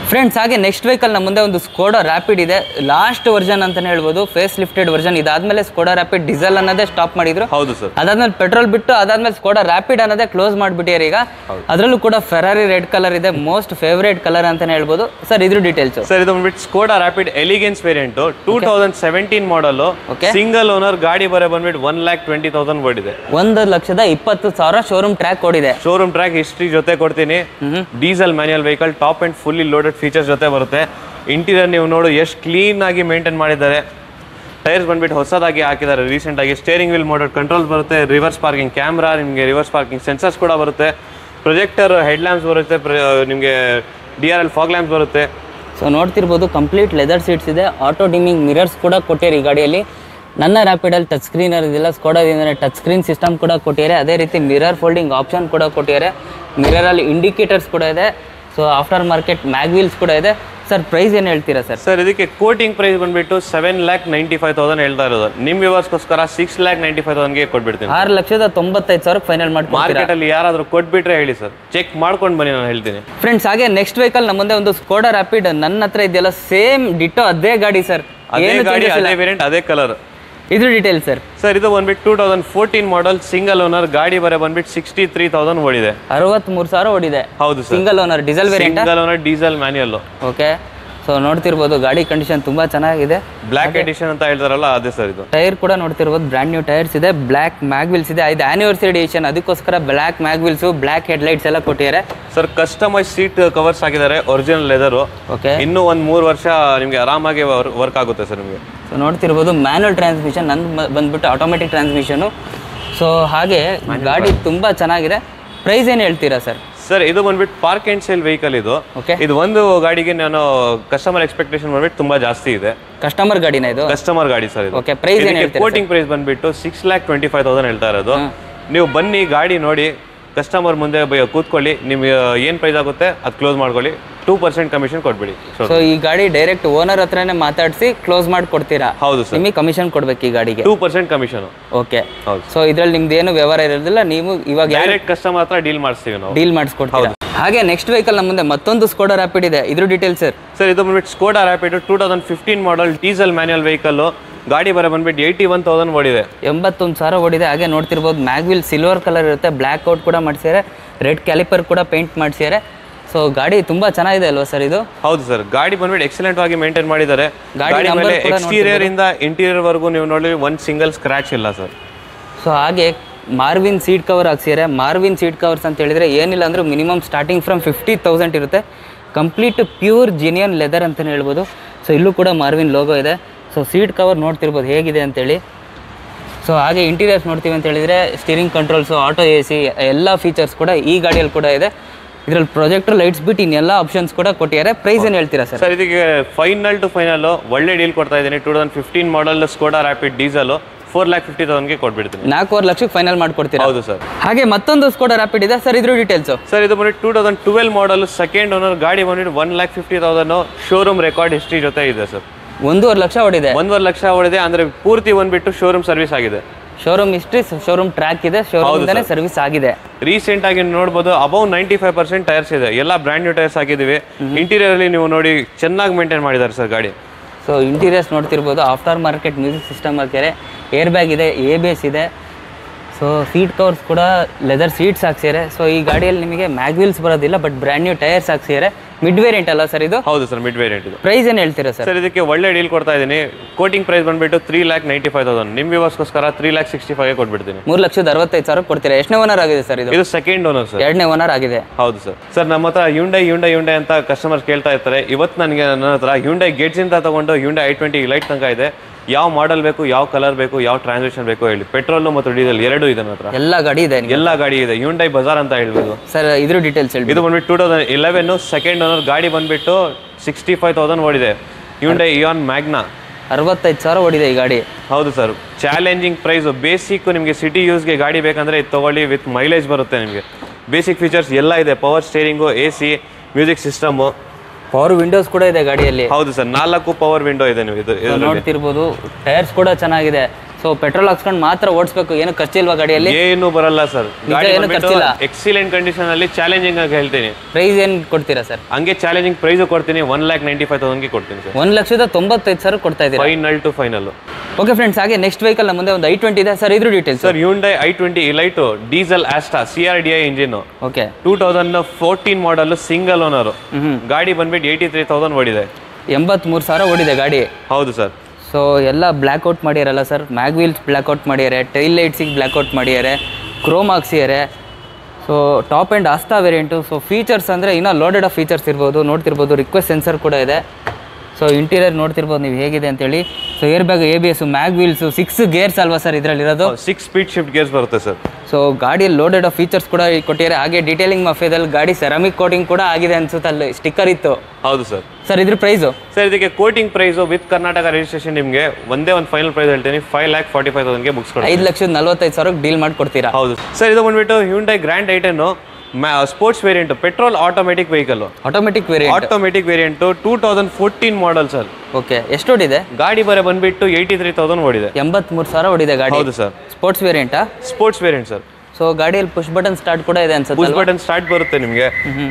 ಫ್ರೆಂಡ್ಸ್ ಹಾಗೆ ನೆಕ್ಸ್ಟ್ ವೆಹಿಕಲ್ ನಮ್ಮ ಮುಂದೆ ಒಂದು ಸ್ಕೋಡಾ ರ್ಯಾಪಿಡ್ ಇದೆ, ಲಾಸ್ಟ್ ವರ್ಷನ್ ಅಂತಾನೆ ಹೇಳ್ಬೋದು, ಫೇಸ್ ಲಿಫ್ಟೆಡ್ ವರ್ಷನ್. ಇದಾದ್ಮೇಲೆ ಸ್ಕೋಡಾ ರ್ಯಾಪಿಡ್ ಡೀಸೆಲ್ ಅನ್ನೋದೇ ಸ್ಟಾಪ್ ಮಾಡಿದ್ರು. ಹೌದು ಸರ್. ಅದಾದ್ಮೇಲೆ ಪೆಟ್ರೋಲ್ ಬಿಟ್ಟು ಅದಾದ್ಮೇಲೆ ಸ್ಕೋಡಾ ರ್ಯಾಪಿಡ್ ಅನ್ನೋದೇ ಕ್ಲೋಸ್ ಮಾಡಿಬಿಟ್ಟಿದ್ದಾರೆ ಈಗ. ಅದರಲ್ಲೂ ಕೂಡ ಫೆರಾರಿ ರೆಡ್ ಕಲರ್ ಇದೆ, ಮೋಸ್ಟ್ ಫೇವರೇಟ್ ಕಲರ್ ಅಂತಾನೆ ಹೇಳ್ಬೋದು. ಸರ್ ಇದ್ರ ಡೀಟೇಲ್ಸ್. ಸರ್ ಇದು ಬಂದ್ಬಿಟ್ಟು Skoda Rapid elegance variant two thousand seventeen model, single owner, ಗಾಡಿ ಬರ ಬಂದ್ಬಿಟ್ಟು ಒನ್ ಲ್ಯಾಕ್ ಟ್ವೆಂಟಿ ತೌಸಂಡ್ ಓಡಿದೆ. ಒಂದು ಲಕ್ಷದ ಇಪ್ಪತ್ತು ಸಾವಿರ ಶೋರೂಮ್ ಟ್ರ್ಯಾಕ್ ಓಡಿದೆ. ಶೋರೂಮ್ ಟ್ರ್ಯಾಕ್ ಹಿಸ್ಟ್ರಿ ಜೊತೆ ಕೊಡ್ತೀನಿ. Diesel manual vehicle, top end fully loaded features ಜೊತೆ ಬರುತ್ತೆ. ಇಂಟೀರಿಯರ್ ನೀವು ನೋಡು ಎಷ್ಟು ಕ್ಲೀನ್ ಆಗಿ ಮೇಂಟೈನ್ ಮಾಡಿದ್ದಾರೆ. ಟೈರ್ಸ್ ಬಂದ್ಬಿಟ್ಟು ಹೊಸದಾಗಿ ಹಾಕಿದ್ದಾರೆ ರೀಸೆಂಟ್ ಆಗಿ. ಸ್ಟೇರಿಂಗ್ ವೀಲ್ ಮೋಟರ್ ಕಂಟ್ರೋಲ್ಸ್ ಬರುತ್ತೆ, ರಿವರ್ಸ್ ಪಾರ್ಕಿಂಗ್ ಕ್ಯಾಮ್ರಾ, ನಿಮಗೆ ರಿವರ್ಸ್ ಪಾರ್ಕಿಂಗ್ ಸೆನ್ಸರ್ಸ್ ಕೂಡ ಬರುತ್ತೆ, ಪ್ರೊಜೆಕ್ಟರ್ ಹೆಡ್ ಲ್ಯಾಂಪ್ಸ್ ಬರುತ್ತೆ, ನಿಮಗೆ D R L fog lamps ಬರುತ್ತೆ. ಸೊ ನೋಡ್ತಿರ್ಬೋದು ಕಂಪ್ಲೀಟ್ ಲೆದರ್ ಸೀಟ್ಸ್ ಇದೆ, ಆಟೋ ಡಿಮಿಂಗ್ ಮಿರರ್ಸ್ ಕೂಡ ಕೊಟ್ಟಿರಿ ಈ ಗಾಡಿಯಲ್ಲಿ. ನನ್ನ ರ್ಯಾಪಿಡಲ್ಲಿ ಟಚ್ ಸ್ಕ್ರೀನ್ ಇರೋದಿಲ್ಲ, ಸ್ಕೋಡಾದಿಂದ ಟಚ್ ಸ್ಕ್ರೀನ್ ಸಿಸ್ಟಮ್ ಕೂಡ ಕೊಟ್ಟಿದ್ದಾರೆ. ಅದೇ ರೀತಿ ಮಿರರ್ ಫೋಲ್ಡಿಂಗ್ ಆಪ್ಷನ್ ಕೂಡ ಕೊಟ್ಟಿದ್ದಾರೆ. ಮಿರರಲ್ಲಿ ಇಂಡಿಕೇಟರ್ಸ್ ಕೂಡ ಇದೆ. ಸೊ ಆಫ್ಟರ್ ಮಾರ್ಕೆಟ್ ಮ್ಯಾಗ್ವೀಲ್ಸ್ ಕೂಡ ಇದೆ. ಸರ್ ಪ್ರೈಸ್ ಏನು ಹೇಳ್ತೀರಾ ಸರ್? ಸರ್ ಇದಕ್ಕೆ ಕೋಟಿಂಗ್ ಪ್ರೈಸ್ ಬಂದ್ಬಿಟ್ಟು seven lakh ninety five thousand ಹೇಳ್ತಾ ಇರೋದು. ನಿಮ್ಮ ವ್ಯೂವರ್ಸ್ಗೋಸ್ಕರ ಸಿಕ್ಸ್ ಲ್ಯಾಕ್ ನೈಂಟಿ ಫೈವ್ ತೌಸಂಡ್ಗೆ ಕೊಟ್ಬಿಡ್ತೀನಿ. ಆರು ಲಕ್ಷದ ತೊಂಬತ್ತೈದು ಸಾವಿರ ಫೈನಲ್ ಮಾಡಿ ಮಾರ್ಕೆಟ್ ಅಲ್ಲಿ ಯಾರಾದ್ರೂ ಕೊಟ್ಬಿಟ್ರೆ ಹೇಳಿ ಸರ್, ಚೆಕ್ ಮಾಡ್ಕೊಂಡು ಬನ್ನಿ, ನಾನು ಹೇಳ್ತೀನಿ. ಫ್ರೆಂಡ್ಸ್ ಹಾಗೆ ನೆಕ್ಸ್ಟ್ ವೆಹಿಕಲ್ ನಮ್ಮ ಮುಂದೆ ಒಂದು ಸ್ಕೋಡಾ ರ್ಯಾಪಿಡ್ ನನ್ನ ಹತ್ರ ಇದೆಯಲ್ಲ, ಸೇಮ್ ಡಿಟೋ ಅದೇ ಗಾಡಿ ಸರ್. ಅದೇ ಗಾಡಿ, ಅದೇ ವೇರಿಯಂಟ್, ಅದೇ ಕಲರ್. ಇದ್ರ ಡೀಟೇಲ್ಸ್ ಸರ್? ಸರ್ ಇದು ಬಂದ್ಬಿಟ್ಟು two thousand fourteen model, single owner, ಗಾಡಿ ಬರ ಬಂದ್ಬಿಟ್ಟು ಸಿಕ್ಸ್ಟಿ ತ್ರೀ ತೌಸಂಡ್ ಓಡಿದೆ. ಅರವತ್ಮೂರು ಸಾವಿರ ಓಡಿದೆ. ಹೌದು sir. Single owner diesel variant. Single owner diesel manual. Okay. So ನೋಡ್ತಿರ್ಬೋದು ಗಾಡಿ ಕಂಡೀಷನ್ ತುಂಬಾ ಚೆನ್ನಾಗಿದೆ. ಬ್ಲಾಕ್ ಎಡಿಷನ್ ಅಂತ ಹೇಳ್ತಾರಲ್ಲ ಅದೇ ಸರ್ ಇದು. ಟೈರ್ ಕೂಡ ನೋಡ್ತಿರ್ಬೋದು ಬ್ರ್ಯಾಂಡ್ ನ್ಯೂ ಟೈರ್ಸ್ ಇದೆ, ಬ್ಲಾಕ್ ಮ್ಯಾಗ್ವಿಲ್ಸ್ ಇದೆ. ಇದು ಆನಿವರ್ಸರಿ ಎಡಿಷನ್, ಅದಕ್ಕೋಸ್ಕರ black mag wheels, black headlights ಎಲ್ಲ ಕೊಟ್ಟಿದ್ದಾರೆ. ಸರ್ ಕಸ್ಟಮೈಸ್ ಸೀಟ್ ಕವರ್ಸ್ ಹಾಕಿದ್ದಾರೆ, ಒರಿಜಿನಲ್ ಲೆದರು. ಓಕೆ. ಇನ್ನೂ ಒಂದು ಮೂರು ವರ್ಷ ನಿಮಗೆ ಆರಾಮಾಗಿ ವರ್ಕ್ ಆಗುತ್ತೆ ಸರ್ ನಿಮಗೆ. ಸೊ ನೋಡ್ತಿರ್ಬೋದು ಮ್ಯಾನುವಲ್ ಟ್ರಾನ್ಸ್ಮಿಷನ್, ನಂದು ಬಂದ್ಬಿಟ್ಟು ಆಟೋಮೆಟಿಕ್ ಟ್ರಾನ್ಸ್ಮಿಷನು. ಸೊ ಹಾಗೆ ಗಾಡಿ ತುಂಬಾ ಚೆನ್ನಾಗಿದೆ. ಪ್ರೈಸ್ ಏನು ಹೇಳ್ತೀರಾ ಸರ್? ಸರ್ ಇದು ಬಂದ್ಬಿಟ್ಟು ಪಾರ್ಕ್ ಅಂಡ್ ಸೇಲ್ ವೆಹಿಕಲ್ ಇದು. ಓಕೆ. ಇದು ಒಂದು ಗಾಡಿಗೆ ನಾನು ಕಸ್ಟಮರ್ ಎಕ್ಸ್ಪೆಕ್ಟೇಷನ್ ಬಂದ್ಬಿಟ್ಟು ತುಂಬಾ ಜಾಸ್ತಿ ಇದೆ. ಕಸ್ಟಮರ್ ಗಾಡಿನ ಇದು? ಕಸ್ಟಮರ್ ಗಾಡಿ ಸರ್ ಇದು. ಓಕೆ. ಪ್ರೈಸ್ ಏನು ಹೇಳ್ತೀರಾ? ಕೋಟಿಂಗ್ ಪ್ರೈಸ್ ಬಂದ್ಬಿಟ್ಟು six lakh twenty five thousand ಹೇಳ್ತಾ ಇರೋದು. ನೀವು ಬನ್ನಿ, ಗಾಡಿ ನೋಡಿ, ಕಸ್ಟಮರ್ ಮುಂದೆ ಕೂತ್ಕೊಳ್ಳಿ, ನಿಮ್ಗೆ ಏನು ಪ್ರೈಸ್ ಆಗುತ್ತೆ ಅದು ಕ್ಲೋಸ್ ಮಾಡ್ಕೊಳ್ಳಿ, ಟೂ ಪರ್ಸೆಂಟ್ ಕಮಿಷನ್ ಕೊಟ್ಬಿಡಿ. ಸೊ ಈ ಗಾಡಿ ಡೈರೆಕ್ಟ್ ಓನರ್ ಹತ್ರನೇ ಮಾತಾಡಿಸಿ ಕ್ಲೋಸ್ ಮಾಡಿ ಕೊಡ್ತೀರಾ? ಹೌದು ಸರ್. ನಿಮಗೆ ಕಮಿಷನ್ ಕೊಡ್ಬೇಕು ಈ ಗಾಡಿಗೆ? Two percent commission. ಓಕೆ. ಹೌದು. ಸೊ ಇದ್ರಲ್ಲಿ ನಿಮ್ದು ಏನು ವ್ಯವಹಾರ ಇರೋದಿಲ್ಲ, ನೀವು ಇವಾಗ ಡೈರೆಕ್ಟ್ ಕಸ್ಟಮರ್ ಹತ್ರ ಡೀಲ್ ಮಾಡಿಸ್ತೀವಿ ನಾವು. ಡೀಲ್ ಮಾಡಿಸ್ಕೊಡ್ತೀವಿ. ಹಾಗೆ ನೆಕ್ಸ್ಟ್ ವೆಹಿಕಲ್ ನಮ್ಮ ಮುಂದೆ ಮತ್ತೊಂದು ಸ್ಕೋಡಾ ರ್ಯಾಪಿಡ್ ಇದೆ, ಇದ್ರ ಡೀಟೇಲ್ಸ್ ಸರ್? ಸರ್ ಇದು ಬಂದ್ಬಿಟ್ಟು Skoda Rapid two thousand fifteen model, diesel manual vehicle, ಗಾಡಿ ಬರ ಬಂದ್ಬಿಟ್ಟು ಏಯ್ಟಿ ಒನ್ ತೌಸಂಡ್ ಓಡಿದೆ. ಎಂಬತ್ತೊಂದು ಸಾವಿರ ಓಡಿದೆ. ಹಾಗೆ ನೋಡ್ತಿರ್ಬೋದು ಮ್ಯಾಗ್ವಿಲ್ ಸಿಲ್ವರ್ ಕಲರ್ ಇರುತ್ತೆ, ಬ್ಲ್ಯಾಕ್ ಔಟ್ ಕೂಡ ಮಾಡಿಸಿದ್ದಾರೆ, ರೆಡ್ ಕ್ಯಾಲಿಪರ್ ಕೂಡ ಪೇಂಟ್ ಮಾಡಿಸಿದ್ದಾರೆ. ಸೊ ಗಾಡಿ ತುಂಬಾ ಚೆನ್ನಾಗಿದೆ ಅಲ್ವಾ ಸರ್ ಇದು? ಹೌದು ಸರ್, ಗಾಡಿ ಬಂದ್ಬಿಟ್ಟು ಎಕ್ಸಲೆಂಟ್ ಆಗಿ ಮೇಂಟೈನ್ ಮಾಡಿದ್ದಾರೆ. ಗಾಡಿ ಮೇಲೆ ಎಕ್ಸ್ಟೀರಿಯರ್ ಇಂದ ಇಂಟೀರಿಯರ್ ವರ್ಗು ನೀವು ನೋಡಿ ಒಂದು ಸಿಂಗಲ್ ಸ್ಕ್ರಾಚ್ ಇಲ್ಲ ಸರ್. ಸೊ ಹಾಗೆ ಮಾರ್ವಿನ್ ಸೀಟ್ ಕವರ್ ಹಾಕ್ಸಿದ್ದಾರೆ. ಮಾರ್ವಿನ್ ಸೀಟ್ ಕವರ್ಸ್ ಅಂತ ಹೇಳಿದ್ರೆ ಏನಿಲ್ಲ ಅಂದರೂ minimum starting from fifty thousand ಇರುತ್ತೆ. ಕಂಪ್ಲೀಟ್ ಪ್ಯೂರ್ ಜಿನಿಯನ್ ಲೆದರ್ ಅಂತಲೇ ಹೇಳ್ಬೋದು. ಸೊ ಇಲ್ಲೂ ಕೂಡ ಮಾರ್ವಿನ್ ಲೋಗೋ ಇದೆ. ಸೊ ಸೀಟ್ ಕವರ್ ನೋಡ್ತಿರ್ಬೋದು ಹೇಗಿದೆ ಅಂತೇಳಿ. ಸೊ ಹಾಗೆ ಇಂಟೀರಿಯರ್ಸ್ ನೋಡ್ತೀವಿ ಅಂತ ಹೇಳಿದರೆ steering controls, auto A C ಎಲ್ಲ ಫೀಚರ್ಸ್ ಕೂಡ ಈ ಗಾಡಿಯಲ್ಲಿ ಕೂಡ ಇದೆ. ಇದರಲ್ಲಿ ಪ್ರೊಜೆಕ್ಟರ್ ಲೈಟ್ಸ್ ಬಿಟ್ಟು ಇನ್ನೆಲ್ಲ ಆಪ್ಷನ್ಸ್ ಕೂಡ ಕೊಟ್ಟಿದ್ದಾರೆ. ಪ್ರೈಸ್ ಏನು ಹೇಳ್ತೀರಾ ಸರ್? ಸರ್ ಇದಕ್ಕೆ ಫೈನಲ್ ಟು ಫೈನಲ್ ಒಳ್ಳೆ ಡೀಲ್ ಕೊಡ್ತಾ ಇದ್ದೀನಿ. Two thousand fifteen model Skoda Rapid diesel four lakh fifty ತೌಸಂಡ್ಗೆ ಕೊಟ್ಬಿಡ್ತೀನಿ. ನಾಲ್ಕೂವರೆ ಲಕ್ಷಕ್ಕೆ ಫೈನಲ್ ಮಾಡ್ಕೊಡ್ತೀರಾ? ಹೌದು ಸರ್. ಹಾಗೆ ಮತ್ತೊಂದು ಸ್ಕೋಡಾ ರ್ಯಾಪಿಡ್ ಇದೆ ಸರ್, ಇದ್ರ ಡೀಟೇಲ್ಸ್? ಸರ್ ಇದು ಬಂದ್ಬಿಟ್ಟು two thousand twelve model, second owner, ಗಾಡಿ ಬಂದ್ಬಿಟ್ಟು one lakh fifty thousand showroom record history ಜೊತೆ ಇದೆ ಸರ್. ಒಂದೂವರೆ ಲಕ್ಷ ಓಡಿದೆ. ಒಂದೂವರೆ ಲಕ್ಷ ಓಡಿದೆ ಅಂದ್ರೆ ಪೂರ್ತಿ ಬಂದ್ಬಿಟ್ಟು ಶೋರೂಮ್ ಸರ್ವಿಸ್ ಆಗಿದೆ. ಶೋರೂಮ್ ಹಿಸ್ಟ್ರಿ, ಶೋರೂಮ್ ಟ್ರ್ಯಾಕ್ ಇದೆ, ಶೋರೂಮ್ ಸರ್ವಿಸ್ ಆಗಿದೆ. ರೀಸೆಂಟ್ ಆಗಿ ನೋಡಬಹುದು above ninety five percent tyres ಇದೆ, ಎಲ್ಲ ಬ್ರ್ಯಾಂಡ್ ನ್ಯೂ ಟೈರ್ಸ್ ಹಾಕಿದೀವಿ. ಇಂಟೀರಿಯರ್ ಅಲ್ಲಿ ನೀವು ನೋಡಿ ಚೆನ್ನಾಗಿ ಮೇಂಟೈನ್ ಮಾಡಿದ್ದಾರೆ ಸರ್ ಗಾಡಿ. ಸೊ ಇಂಟೀರಿಯರ್ಸ್ ನೋಡ್ತಿರ್ಬೋದು, ಆಫ್ಟರ್ ಮಾರ್ಕೆಟ್ ಮ್ಯೂಸಿಕ್ ಸಿಸ್ಟಮ್ ಹಾಕ್ಯಾರೆ, ಏರ್ ಬ್ಯಾಗ್ ಇದೆ, ಎ ಬಿ ಎಸ್ ಇದೆ. ಸೊ ಸೀಟ್ ಕವರ್ಸ್ ಕೂಡ ಲೆದರ್ ಸೀಟ್ಸ್ ಹಾಕ್ಸಿದ್ದಾರೆ. ಸೊ ಈ ಗಾಡಿಯಲ್ಲಿ ನಿಮಗೆ ಮ್ಯಾಗ್ವಿಲ್ಸ್ ಬರೋದಿಲ್ಲ, but brand new tyres ಹಾಕ್ಸಿದ್ದಾರೆ. Mid variant ಅಲ್ಲ ಸರ್ ಇದು? ಹೌದು ಸರ್, ಮಿಡ್ ವೇರಿಯಂಟ್ ಇದು. ಪ್ರೈಸ್ ಏನು ಹೇಳ್ತೀರಾ ಸರ್? ಸರ್ ಇದಕ್ಕೆ ಒಳ್ಳೆ ಡೀಲ್ ಕೊಡ್ತಾ ಇದ್ದೀನಿ. ಕೋಟಿಂಗ್ ಪ್ರೈಸ್ ಬಂದ್ಬಿಟ್ಟು three lakh ninety five thousand ನಿಮ್ಮ ವ್ಯೂವರ್ಸ್ಗೋಸ್ಕರ ತ್ರೀ ಲ್ಯಾಕ್ ಸಿಕ್ಸ್ಟಿ ಫೈವ್ ಕೊಟ್ಬಿಡ್ತೀನಿ. ಮೂರು ಲಕ್ಷದ ಅರವತ್ತೈದು ಸಾವಿರ ಕೊಡ್ತೀರಾ? ಎಷ್ಟನೇ ಓನರ್ ಆಗಿದೆ ಸರ್ ಇದು? ಇದು ಸೆಕೆಂಡ್ ಓನರ್ ಸರ್. ಎರಡನೇ ಓನರ್ ಆಗಿದೆ. ಹೌದು ಸರ್. ಸರ್ ನಮ್ಮ ಹತ್ರ ಹ್ಯುಂಡೈ ಹ್ಯುಂಡೈ ಹ್ಯುಂಡೈ ಅಂತ ಕಸ್ಟಮರ್ಸ್ ಕೇಳ್ತಾ ಇರ್ತಾರೆ. ಇವತ್ತು ನನಗೆ ನನ್ನ ಹತ್ರ ಹ್ಯುಂಡೈ ಗೇಟ್ಸ್ ಇಂದ ತಗೊಂಡು ಹ್ಯುಂಡೈ ಐ ಟ್ವೆಂಟಿ ಲೈಟ್ ತನಕ ಇದೆ. ಯಾವ ಮಾಡೆಲ್ ಬೇಕು, ಯಾವ ಕಲರ್ ಬೇಕು, ಯಾವ ಟ್ರಾನ್ಸಾಕ್ಷನ್ ಬೇಕು ಹೇಳಿ. ಪೆಟ್ರೋಲ್ ಮತ್ತು ಡೀಸೆಲ್ ಎರಡು ಇದೆ ನನ್ನ ಹತ್ರ. ಎಲ್ಲ ಗಾಡಿ ಇದೆ? ಎಲ್ಲ ಗಾಡಿ ಇದೆ. ಹ್ಯುಂಡೈ ಬಜಾರ್ ಅಂತ ಹೇಳ್ಬೋದು ಸರ್. ಇದ್ರ ಡೀಟೇಲ್ಸ್ ಹೇಳಿ. ಇದು ಬಂದ್ಬಿಟ್ಟು two thousand eleven second owner, ಗಾಡಿ ಬಂದ್ಬಿಟ್ಟು ಸಿಕ್ಸ್ಟಿ ಫೈವ್ ತೌಸಂಡ್ ಓಡಿದೆ. ಹ್ಯುಂಡೈ ಇಯಾನ್ ಮ್ಯಾಗ್ನಾ ಅರವತ್ತೈದು ಸಾವಿರ ಓಡಿದೆ ಈ ಗಾಡಿ. ಹೌದು ಸರ್. Challenging price. ಬೇಸಿಕ್ ನಿಮಗೆ ಸಿಟಿ ಯೂಸ್ಗೆ ಗಾಡಿ ಬೇಕಂದ್ರೆ ಇದು ತಗೊಳ್ಳಿ, ವಿತ್ ಮೈಲೇಜ್ ಬರುತ್ತೆ ನಿಮಗೆ. ಬೇಸಿಕ್ ಫೀಚರ್ಸ್ ಎಲ್ಲ ಇದೆ. Power steering, A C, music system, power windows ಕೂಡ ಇದೆ ಗಾಡಿಯಲ್ಲಿ. ಹೌದು ಸರ್, ನಾಲ್ಕು ಪವರ್ ವಿಂಡೋ ಇದೆ. ನೀವು ಇದು ನೋಡ್ತಿರ್ಬೋದು. ಟೈರ್ಸ್ ಕೂಡ ಚೆನ್ನಾಗಿದೆ. ಸೊ ಪೆಟ್ರೋಲ್ ಹಾಕ್ಸ್ಕೊಂಡು ಮಾತ್ರ ಓಡಿಸ್ಬೇಕು, ಏನು ಖರ್ಚಿಲ್ವಾ ಗಾಡಿಯಲ್ಲಿ? ಏನು ಬರಲ್ಲ ಸರ್, ಏನು ಖರ್ಚಿಲ್ಲ. ಎಕ್ಸಿಲೆಂಟ್ ಕಂಡೀಷನ್ ಅಲ್ಲಿ ಚಾಲೆಂಜಿಂಗ್ ಆಗಿ ಹೇಳ್ತೀನಿ. ಪ್ರೈಸ್ ಏನು ಕೊಡ್ತೀರಾ ಸರ್? ಹಂಗೆ ಚಾಲೆಂಜಿಂಗ್ ಪ್ರೈಸ್ ಕೊಡ್ತೀನಿ, ಒನ್ ಲ್ಯಾಕ್ ನೈಂಟಿ ಫೈವ್ ತೌಸಂಡ್ಗೆ ಕೊಡ್ತೀನಿ ಸರ್. ಒಂದು ಲಕ್ಷದ ತೊಂಬತ್ತೈದು ಸಾವಿರ ಕೊಡ್ತಾ ಇದ್ದೀರಾ? Final to final. Okay friends, ಹಾಗೆ ನೆಕ್ಸ್ಟ್ ವೆಹಿಕಲ್ ನಮ್ಮ ಮುಂದೆ ಒಂದು ಐ ಟ್ವೆಂಟಿ ಇದೆ ಸರ್, ಇದ್ರ details sir. Hyundai i twenty Elite diesel Asta C R D I engine. Okay, two thousand fourteen model, single owner. ಗಾಡಿ ಬಂದ್ಬಿಟ್ಟು ಏಯ್ಟಿ ತ್ರೀ ತೌಸಂಡ್ ಓಡಿದೆ. ಎಂಬತ್ಮೂರು ಸಾವಿರ ಓಡಿದೆ ಗಾಡಿ. ಹೌದು ಸರ್. ಸೊ ಎಲ್ಲ ಬ್ಲ್ಯಾಕ್ಔಟ್ ಮಾಡ್ಯಾರಲ್ಲ ಸರ್, ಮ್ಯಾಗ್ ವೀಲ್ಸ್ ಬ್ಲ್ಯಾಕ್ಔಟ್ ಮಾಡ್ಯಾರೆ, ಟೈಲ್ ಲೈಟ್ಸಿಗೆ ಬ್ಲ್ಯಾಕ್ಔಟ್ ಮಾಡ್ಯಾರೆ, ಕ್ರೋಮ್ ಹಾಕ್ಸಿದ್ದಾರೆ. So top end Asta variant. So features ಅಂದರೆ ಇನ್ನೂ ಲೋಡೆಡ್ ಆಫ್ ಫೀಚರ್ಸ್ ಇರ್ಬೋದು, ನೋಡ್ತಿರ್ಬೋದು. ರಿಕ್ವೆಸ್ಟ್ ಸೆನ್ಸರ್ ಕೂಡ ಇದೆ. ಸೊ ಇಂಟೀರಿಯರ್ ನೋಡ್ತಿರ್ಬೋದು ನೀವು ಹೇಗಿದೆ ಅಂತೇಳಿ. So air bag, A B S, mag wheels, six gears ಅಲ್ವಾ ಸರ್ ಇದರಲ್ಲಿರೋದು? ಸಿಕ್ಸ್ ಸ್ಪೀಡ್ ಶಿಫ್ಟ್ ಗೇರ್ಸ್ ಬರುತ್ತೆ ಸರ್. ಸೊ ಗಾಡಿಯಲ್ಲಿ ಲೋಡೆಡ್ ಆಫ್ ಫೀಚರ್ಸ್ ಕೂಡ ಕೊಟ್ಟಿದ್ದಾರೆ. ಹಾಗೆ ಡೀಟೇಲಿಂಗ್ ಮಫಿಯಾದಲ್ಲಿ ಗಾಡಿ ಸೆರಾಮಿಕ್ ಕೋಟಿಂಗ್ ಕೂಡ ಆಗಿದೆ ಅನ್ಸುತ್ತೆ, ಅಲ್ಲಿ ಸ್ಟಿಕ್ಕರ್ ಇತ್ತು. ಹೌದು ಸರ್. ಸರ್ ಇದ್ರ ಪ್ರೈಸು? ಸರ್ ಇದಕ್ಕೆ quoting price with Karnataka registration ನಿಮಗೆ ಒಂದೇ ಒಂದು ಫೈನಲ್ ಪ್ರೈಸ್ ಹೇಳ್ತೀನಿ, ಫೈವ್ ಲ್ಯಾಕ್ ಫಾರ್ಟಿ ಫೈವ್ ತೌಸಂಡ್ಗೆ ಮುಗಿಸ್ಕೊಂಡು ಐದು ಲಕ್ಷದ ನಲ್ವತ್ತೈದು ಸಾವಿರಕ್ಕೆ ಡೀಲ್ ಮಾಡಿಕೊಡ್ತೀರಾ? ಹೌದು ಸರ್. ಇದು ಬಂದ್ಬಿಟ್ಟು Hyundai grand i ten sports variant, petrol automatic vehicle. Automatic variant automatic variant two thousand fourteen model sir. Okay, ಎಷ್ಟು ಓಡಿದೆ ಗಾಡಿ? ಬರ ಬಂದ್ಬಿಟ್ಟು ಏಯ್ಟಿ ತ್ರೀ ತೌಸಂಡ್ ಓಡಿದೆ. ಎಂಬತ್ಮೂರು ಸಾವಿರ ಓಡಿದೆ ಗಾಡಿ. ಹೌದು ಸರ್. ಸ್ಪೋರ್ಟ್ಸ್ ವೇರಿಯಂಟಾ? Sports variant sir. ಸೊ ಗಾಡಿಯಲ್ಲಿ ಪುಷ್ ಬಟನ್ ಸ್ಟಾರ್ಟ್ ಕೂಡ ಇದೆ ಅನ್ಸುತ್ತೆ. ಪುಷ್ ಬಟನ್ ಸ್ಟಾರ್ಟ್ ಬರುತ್ತೆ ನಿಮಗೆ.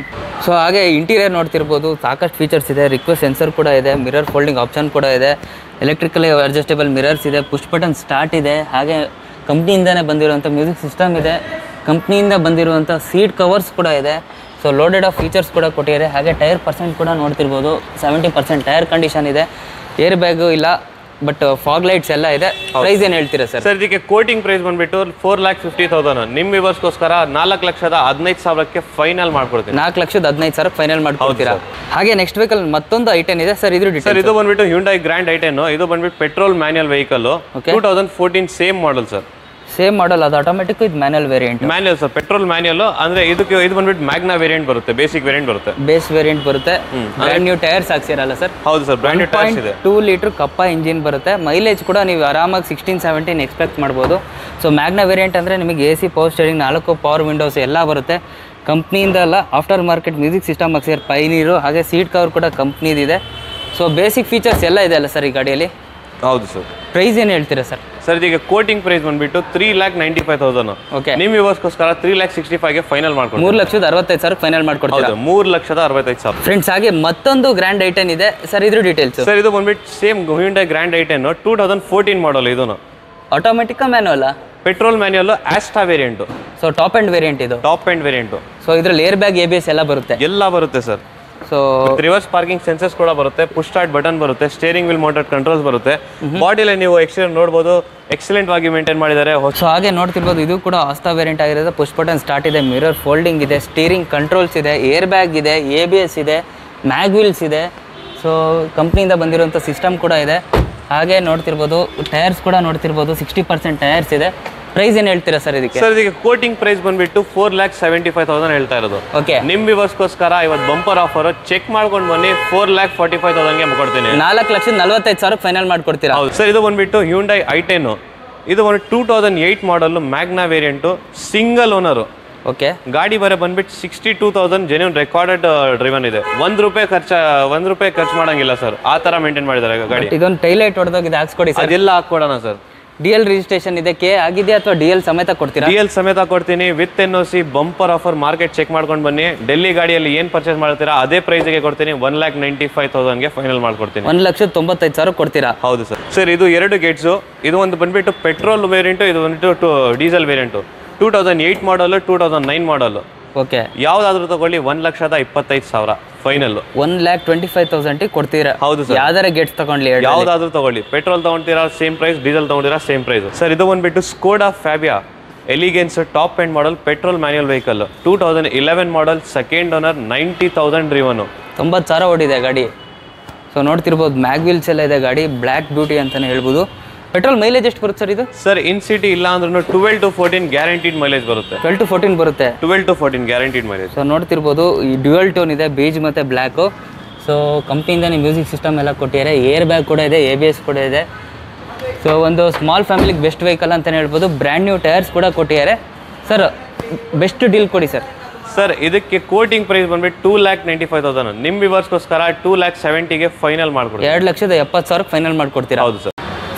ಸೊ ಹಾಗೆ ಇಂಟೀರಿಯರ್ ನೋಡ್ತಿರ್ಬೋದು, ಸಾಕಷ್ಟು ಫೀಚರ್ಸ್ ಇದೆ. ರಿಕ್ವೆಸ್ಟ್ ಸೆನ್ಸರ್ ಕೂಡ ಇದೆ, ಮಿರರ್ ಫೋಲ್ಡಿಂಗ್ ಆಪ್ಷನ್ ಕೂಡ ಇದೆ, ಎಲೆಕ್ಟ್ರಿಕಲಿ ಅಡ್ಜಸ್ಟೇಬಲ್ ಮಿರರ್ಸ್ ಇದೆ, ಪುಷ್ ಬಟನ್ ಸ್ಟಾರ್ಟ್ ಇದೆ. ಹಾಗೆ ಕಂಪ್ನಿಯಿಂದನೇ ಬಂದಿರುವಂಥ ಮ್ಯೂಸಿಕ್ ಸಿಸ್ಟಮ್ ಇದೆ, ಕಂಪ್ನಿಯಿಂದ ಬಂದಿರುವಂಥ ಸೀಟ್ ಕವರ್ಸ್ ಕೂಡ ಇದೆ. ಸೊ ಲೋಡೆಡ್ ಆಫ್ ಫೀಚರ್ಸ್ ಕೂಡ ಕೊಟ್ಟಿದ್ದಾರೆ. ಹಾಗೆ ಟೈರ್ ಪರ್ಸೆಂಟ್ ಕೂಡ ನೋಡ್ತಿರ್ಬೋದು, ಸೆವೆಂಟಿ ಪರ್ಸೆಂಟ್ ಟೈರ್ ಕಂಡೀಷನ್ ಇದೆ. ಏರ್ ಬ್ಯಾಗು ಇಲ್ಲ, ಬಟ್ ಫಾಗ್ ಲೈಟ್ಸ್ ಎಲ್ಲ ಇದೆ. ಪ್ರೈಸ್ ಏನು ಹೇಳ್ತೀರಾ ಸರ್? ಸರ್ ಇದಕ್ಕೆ ಕೋಟಿಂಗ್ ಪ್ರೈಸ್ ಬಂದ್ಬಿಟ್ಟು ಫೋರ್ ಲ್ಯಾಕ್ ಫಿಫ್ಟಿ ತೌಸಂಡ್. ನಿಮ್ಮ ವಿವರ್ಸ್ಗೋಸ್ಕರ ನಾಲ್ಕು ಲಕ್ಷದ ಹದಿನೈದು ಸಾವಿರಕ್ಕೆ ಫೈನಲ್ ಮಾಡ್ಕೊಡ್ತೀನಿ. ನಾಲ್ಕು ಲಕ್ಷದ ಹದಿನೈದು ಸಾವಿರಕ್ಕೆ ಫೈನಲ್ ಮಾಡ್ಕೊಡ್ತೀರಾ? ಹಾಗೆ ನೆಕ್ಸ್ಟ್ ವೆಹಿಕಲ್ ಮತ್ತೊಂದು ಐಟೆನ್ ಇದೆ ಸರ್, ಇದ್ರ ಸರ್. ಇದು ಬಂದ್ಬಿಟ್ಟು ಹ್ಯುಂಡೈ ಗ್ರ್ಯಾಂಡ್ ಐಟೆನ್. ಇದು ಬಂದ್ಬಿಟ್ಟು petrol manual vehicle, two thousand fourteen same model sir. Same model, ಅದು ಆಟೋಮೆಟಿಕ್, ಇದು manual variant. Manual sir, petrol manual. ಅಂದ್ರೆ ಇದಕ್ಕೆ ಇದು ಬಂದ್ಬಿಟ್ಟು ಮ್ಯಾಗ್ನಾ ವೇರಿಯಂಟ್ ಬರುತ್ತೆ, ಬೇಸಿಕ್ ವೇರಿಯಂಟ್ ಬರುತ್ತೆ, ಬೇಸ್ ವೇರಿಯಂಟ್ ಬರುತ್ತೆ. ಬ್ರ್ಯಾಂಡ್ ನ್ಯೂ ಟೈರ್ಸ್ ಹಾಕ್ಸಿರಲ್ಲ ಸರ್? ಹೌದು ಸರ್, ಬ್ರ್ಯಾಂಡ್ ನ್ಯೂ ಟೈರ್ಸ್ ಇದೆ. ಟೂ ಲೀಟರ್ ಕಪ್ಪ ಇಂಜಿನ್ ಬರುತ್ತೆ. ಮೈಲೇಜ್ ಕೂಡ ನೀವು ಆರಾಮಾಗಿ ಸಿಕ್ಸ್ಟೀನ್ ಸೆವೆಂಟೀನ್ ಎಕ್ಸ್ಪೆಕ್ಟ್ ಮಾಡ್ಬೋದು. ಸೊ ಮ್ಯಾಗ್ನಾ ವೇರಿಯಂಟ್ ಅಂದರೆ ನಿಮಗೆ ಎ ಸಿ, ಪವರ್ ಸ್ಟೇರಿಂಗ್, ನಾಲ್ಕು ಪವರ್ ವಿಂಡೋಸ್ ಎಲ್ಲ ಬರುತ್ತೆ. ಕಂಪ್ನಿಯಿಂದ ಅಲ್ಲ, ಆಫ್ಟರ್ ಮಾರ್ಕೆಟ್ ಮ್ಯೂಸಿಕ್ ಸಿಸ್ಟಮ್ ಹಾಕ್ಸಿರೋ ಪೈನೀರು. ಹಾಗೆ ಸೀಟ್ ಕವರ್ ಕೂಡ ಕಂಪ್ನಿದಿದೆ. ಸೊ ಬೇಸಿಕ್ ಫೀಚರ್ಸ್ ಎಲ್ಲ ಇದೆ ಅಲ್ಲ ಸರ್ ಈ ಗಾಡಿಯಲ್ಲಿ? ಹೌದು ಸರ್. ಪ್ರೈಸ್ ಏನು ಹೇಳ್ತೀರಾ ಸರ್? ಸರ್ ಇದೀಗ ಕೋಟಿಂಗ್ ಪ್ರೈಸ್ ಬಂದ್ಬಿಟ್ಟು three lakh ninety five thousand. Okay, ನಿಮ್ಮ ವಿವರ್ಸ್ಗೋಸ್ಕರ ತ್ರೀ ಲ್ಯಾಕ್ ಸಿಕ್ಸ್ಟಿ ಫೈವ್ಗೆ ಫೈನಲ್ ಮಾಡ್ಕೊಂಡು ಮೂರು ಲಕ್ಷದ ಅರವತ್ತೈದು ಸಾವಿರ ಫೈನಲ್ ಮಾಡ್ಕೊಡ್ತೀರಾ? ಮೂರು ಲಕ್ಷದ ಅರವತ್ತೈದು ಸಾವಿರ. ಫ್ರೆಂಡ್ಸ್, ಹಾಗೆ ಮತ್ತೊಂದು ಗ್ರ್ಯಾಂಡ್ ಐಟೆನ್ ಇದೆ ಸರ್, ಇದ್ರ ಡೀಟೇಲ್ಸ್? ಸರ್ ಇದು ಬಂದ್ಬಿಟ್ಟು same Hyundai grand i ten, two thousand fourteen model. ಇದನ್ನು automatic manual? Petrol manual, Asta variant. So top end variant ಇದು? Top end variant. ಸೊ ಇದ್ರಲ್ಲಿ air bag, A B S ಎಲ್ಲ ಬರುತ್ತೆ? ಎಲ್ಲ ಬರುತ್ತೆ sir. So reverse parking sensors ಕೂಡ ಬರುತ್ತೆ, push start button ಬರುತ್ತೆ, ಸ್ಟೇರಿಂಗ್ ವೀಲ್ ಮೌಂಟೆಡ್ ಕಂಟ್ರೋಲ್ಸ್ ಬರುತ್ತೆ. ಬಾಡಿಯಲ್ಲಿ ನೀವು ಎಕ್ಸ್ಟೀರಿಯರ್ ನೋಡ್ಬೋದು, ಎಕ್ಸಲೆಂಟ್ ಆಗಿ ಮೇಂಟೈನ್ ಮಾಡಿದ್ದಾರೆ. ಸೊ ಹಾಗೆ ನೋಡ್ತಿರ್ಬೋದು, ಇದು ಕೂಡ ಆಸ್ತಾ ವೇರಿಯಂಟ್ ಆಗಿರೋದು. ಪುಷ್ ಬಟನ್ ಸ್ಟಾರ್ಟ್ ಇದೆ, ಮಿರರ್ ಫೋಲ್ಡಿಂಗ್ ಇದೆ, ಸ್ಟೀರಿಂಗ್ ಕಂಟ್ರೋಲ್ಸ್ ಇದೆ, ಏರ್ ಬ್ಯಾಗ್ ಇದೆ, ಎ ಬಿ ಎಸ್ ಇದೆ, ಮ್ಯಾಗ್ ವೀಲ್ಸ್ ಇದೆ. ಸೊ ಕಂಪ್ನಿಯಿಂದ ಬಂದಿರುವಂಥ ಸಿಸ್ಟಮ್ ಕೂಡ ಇದೆ. ಹಾಗೆ ನೋಡ್ತಿರ್ಬೋದು, ಟೈರ್ಸ್ ಕೂಡ ನೋಡ್ತಿರ್ಬೋದು, ಸಿಕ್ಸ್ಟಿ ಪರ್ಸೆಂಟ್ ಟೈರ್ಸ್ ಇದೆ. ಪ್ರೈಸ್ ಏನು ಹೇಳ್ತೀರಾ ಸರ್ ಇದಕ್ಕೆ? ಸರ್ ಇದಕ್ಕೆ ಕೋಟಿಂಗ್ ಪ್ರೈಸ್ ಬಂದ್ಬಿಟ್ಟು four lakh seventy five thousand ಹೇಳ್ತಾ ಇರೋದು. ಓಕೆ, ನಿಮ್ಮ ವಿವರ್ಸ್ಗೋಸ್ಕರ ಇವತ್ತು ಬಂಪರ್ ಆಫರ್, ಚೆಕ್ ಮಾಡ್ಕೊಂಡು ಬನ್ನಿ, ಫೋರ್ ಲ್ಯಾಕ್ ಫಾರ್ಟಿ ಫೈವ್ ತೌಸಂಡ್ಗೆ ಕೊಡ್ತೀನಿ. ನಾಲ್ಕು ಲಕ್ಷದ ನಲ್ವತ್ತೈದು ಸಾವಿರ ಫೈನಲ್ ಮಾಡ್ಕೊಡ್ತೀರಾ? ಹೌದು ಸರ್. ಇದು ಬಂದ್ಬಿಟ್ಟು ಹ್ಯುಂಡೈ ಐ ಟೆನ್. ಇದು ಒಂದು two thousand eight model, Magna variant, single owner. Okay, ಗಾಡಿ ಬರ ಬಂದ್ಬಿಟ್ಟು sixty two thousand genuine recorded driven ಇದೆ. ಒಂದ್ ರೂಪಾಯಿ ಖರ್ಚು ಒಂದ್ ರೂಪಾಯಿ ಖರ್ಚು ಮಾಡಂಗಿಲ್ಲ ಸರ್, ಆ ತರ ಮೇಂಟೈನ್ ಮಾಡಿದ್ದಾರೆ ಗಾಡಿ. ಇದೊಂದು ಟೈಲೈಟ್ ಹೊಡೆದೋಗಿದೆ, ಹಾಕ್ಸ್ಕೊಡಿ ಸರ್. ಅದೆಲ್ಲ ಹಾಕೊಡೋಣ ಸರ್. ಡಿ ಎಲ್ ರಿಜಿಸ್ಟ್ರೇಷನ್ ಇದೆ, ಕೆ ಆಗಿದೆ ಅಥವಾ ಡಿ ಎಲ್ ಸಮೇತ ಕೊಡ್ತೀರಾ? ಡಿ ಎಲ್ ಸಮೇತ ಕೊಡ್ತೀನಿ, with N O C, bumper offer. Market check ಮಾಡ್ಕೊಂಡು ಬನ್ನಿ. ಡೆಲ್ಲಿ ಗಾಡಿಯಲ್ಲಿ ಏನು ಪರ್ಚೇಸ್ ಮಾಡ್ತೀರಾ ಅದೇ ಪ್ರೈಸ್ಗೆ ಕೊಡ್ತೀನಿ. ಒನ್ ಲ್ಯಾಕ್ ನೈಂಟಿ ಫೈವ್ ತೌಸಂಡ್ಗೆ ಫೈನಲ್ ಮಾಡ್ಕೊಡ್ತೀನಿ. ಒಂದು ಲಕ್ಷದ ತೊಂಬತ್ತೈದು ಸಾವಿರ ಕೊಡ್ತೀರಾ? ಹೌದು ಸರ್. ಸರ್ ಇದು ಎರಡು ಗೇಟ್ಸು. ಇದು ಒಂದು ಬಂದ್ಬಿಟ್ಟು ಪೆಟ್ರೋಲ್ ವೇರಿಯಂಟು, ಇದು ಬಂದ್ಬಿಟ್ಟು diesel variant. Two thousand eight model, two thousand nine model. Okay, ಯಾವ್ದಾದ್ರು ತಗೊಳ್ಳಿ, ಒಂದ್ ಲಕ್ಷದ ಇಪ್ಪತ್ತೈದು ಸಾವಿರ final. One lakh twenty five thousand ಕೊಡ್ತೀರಾ? ಹೌದು ಸರ್. ಯಾವ್ದಾರ ಗೇಟ್ಸ್ ತಗೊಂಡ್ಲಿ, ಯಾವ್ದಾದ್ರು ತಗೊಳ್ಳಿ, ಪೆಟ್ರೋಲ್ ತಗೊಂತೀರಾ ಸೇಮ್ ಪ್ರೈಸ್, ಡೀಸೆಲ್ ತಗೊಂಡಿರಾ ಸೇಮ್ ಪ್ರೈಸ್. ಸರ್ ಇದು ಬಂದ್ಬಿಟ್ಟು Skoda Fabia Elegance, top end model, petrol manual vehicle, two thousand eleven model, second owner, ninety thousand ರಿವನು. ತೊಂಬತ್ತು ಸಾವಿರ ಓಡಿದೆ ಗಾಡಿ. ಸೊ ನೋಡ್ತಿರ್ಬೋದು, ಮ್ಯಾಗ್ ವೀಲ್ಸ್ ಎಲ್ಲ ಇದೆ ಗಾಡಿ, ಬ್ಲ್ಯಾಕ್ ಬ್ಯೂಟಿ ಅಂತಾನೆ ಹೇಳ್ಬೋದು. ಪೆಟ್ರೋಲ್ ಮೈಲೇಜ್ ಎಷ್ಟು ಬರುತ್ತೆ ಸರ್ ಇದು? ಸರ್ ಇನ್ ಸಿಟಿ ಇಲ್ಲ ಅಂದ್ರೂ twelve to fourteen guaranteed mileage ಬರುತ್ತೆ. ಟ್ವೆಲ್ ಟು ಫೋರ್ಟೀನ್ ಬರುತ್ತೆ. Twelve to fourteen guaranteed mileage. So ನೋಡ್ತಿರ್ಬೋದು, ಈ ಡ್ಯುಯಲ್ ಟೋನ್ ಇದೆ, ಬೇಜ್ ಮತ್ತು ಬ್ಲ್ಯಾಕು. ಸೊ ಕಂಪ್ನಿಯಿಂದನೇ ಮ್ಯೂಸಿಕ್ ಸಿಸ್ಟಮ್ ಎಲ್ಲ ಕೊಟ್ಟಿದ್ದಾರೆ, ಏರ್ ಬ್ಯಾಗ್ ಕೂಡ ಇದೆ, ಎ ಬಿ ಎಸ್ ಕೂಡ ಇದೆ. ಸೊ ಒಂದು ಸ್ಮಾಲ್ ಫ್ಯಾಮಿಲಿಗೆ ಬೆಸ್ಟ್ ವೆಹಿಕಲ್ ಅಂತಲೇ ಹೇಳ್ಬೋದು. ಬ್ರ್ಯಾಂಡ್ ನ್ಯೂ ಟೈರ್ಸ್ ಕೂಡ ಕೊಟ್ಟಿದ್ದಾರೆ. ಸರ್ ಬೆಸ್ಟ್ ಡೀಲ್ ಕೊಡಿ ಸರ್. ಸರ್ ಇದಕ್ಕೆ ಕೋಟಿಂಗ್ ಪ್ರೈಸ್ ಬಂದ್ಬಿಟ್ಟು two lakh ninety five thousand. ನಿಮ್ಮ ವಿವರ್ಸ್ಗೋಸ್ಕರ ಟೂ ಲ್ಯಾಕ್ ಸೆವೆಂಟಿಗೆ ಫೈನಲ್ ಮಾಡ್ಕೊಡ್ತೀವಿ. ಎರಡು ಲಕ್ಷದ ಎಪ್ಪತ್ತು ಸಾವಿರ ಫೈನಲ್ ಮಾಡ್ಕೊಡ್ತೀರಾ? ಹೌದು ಸರ್.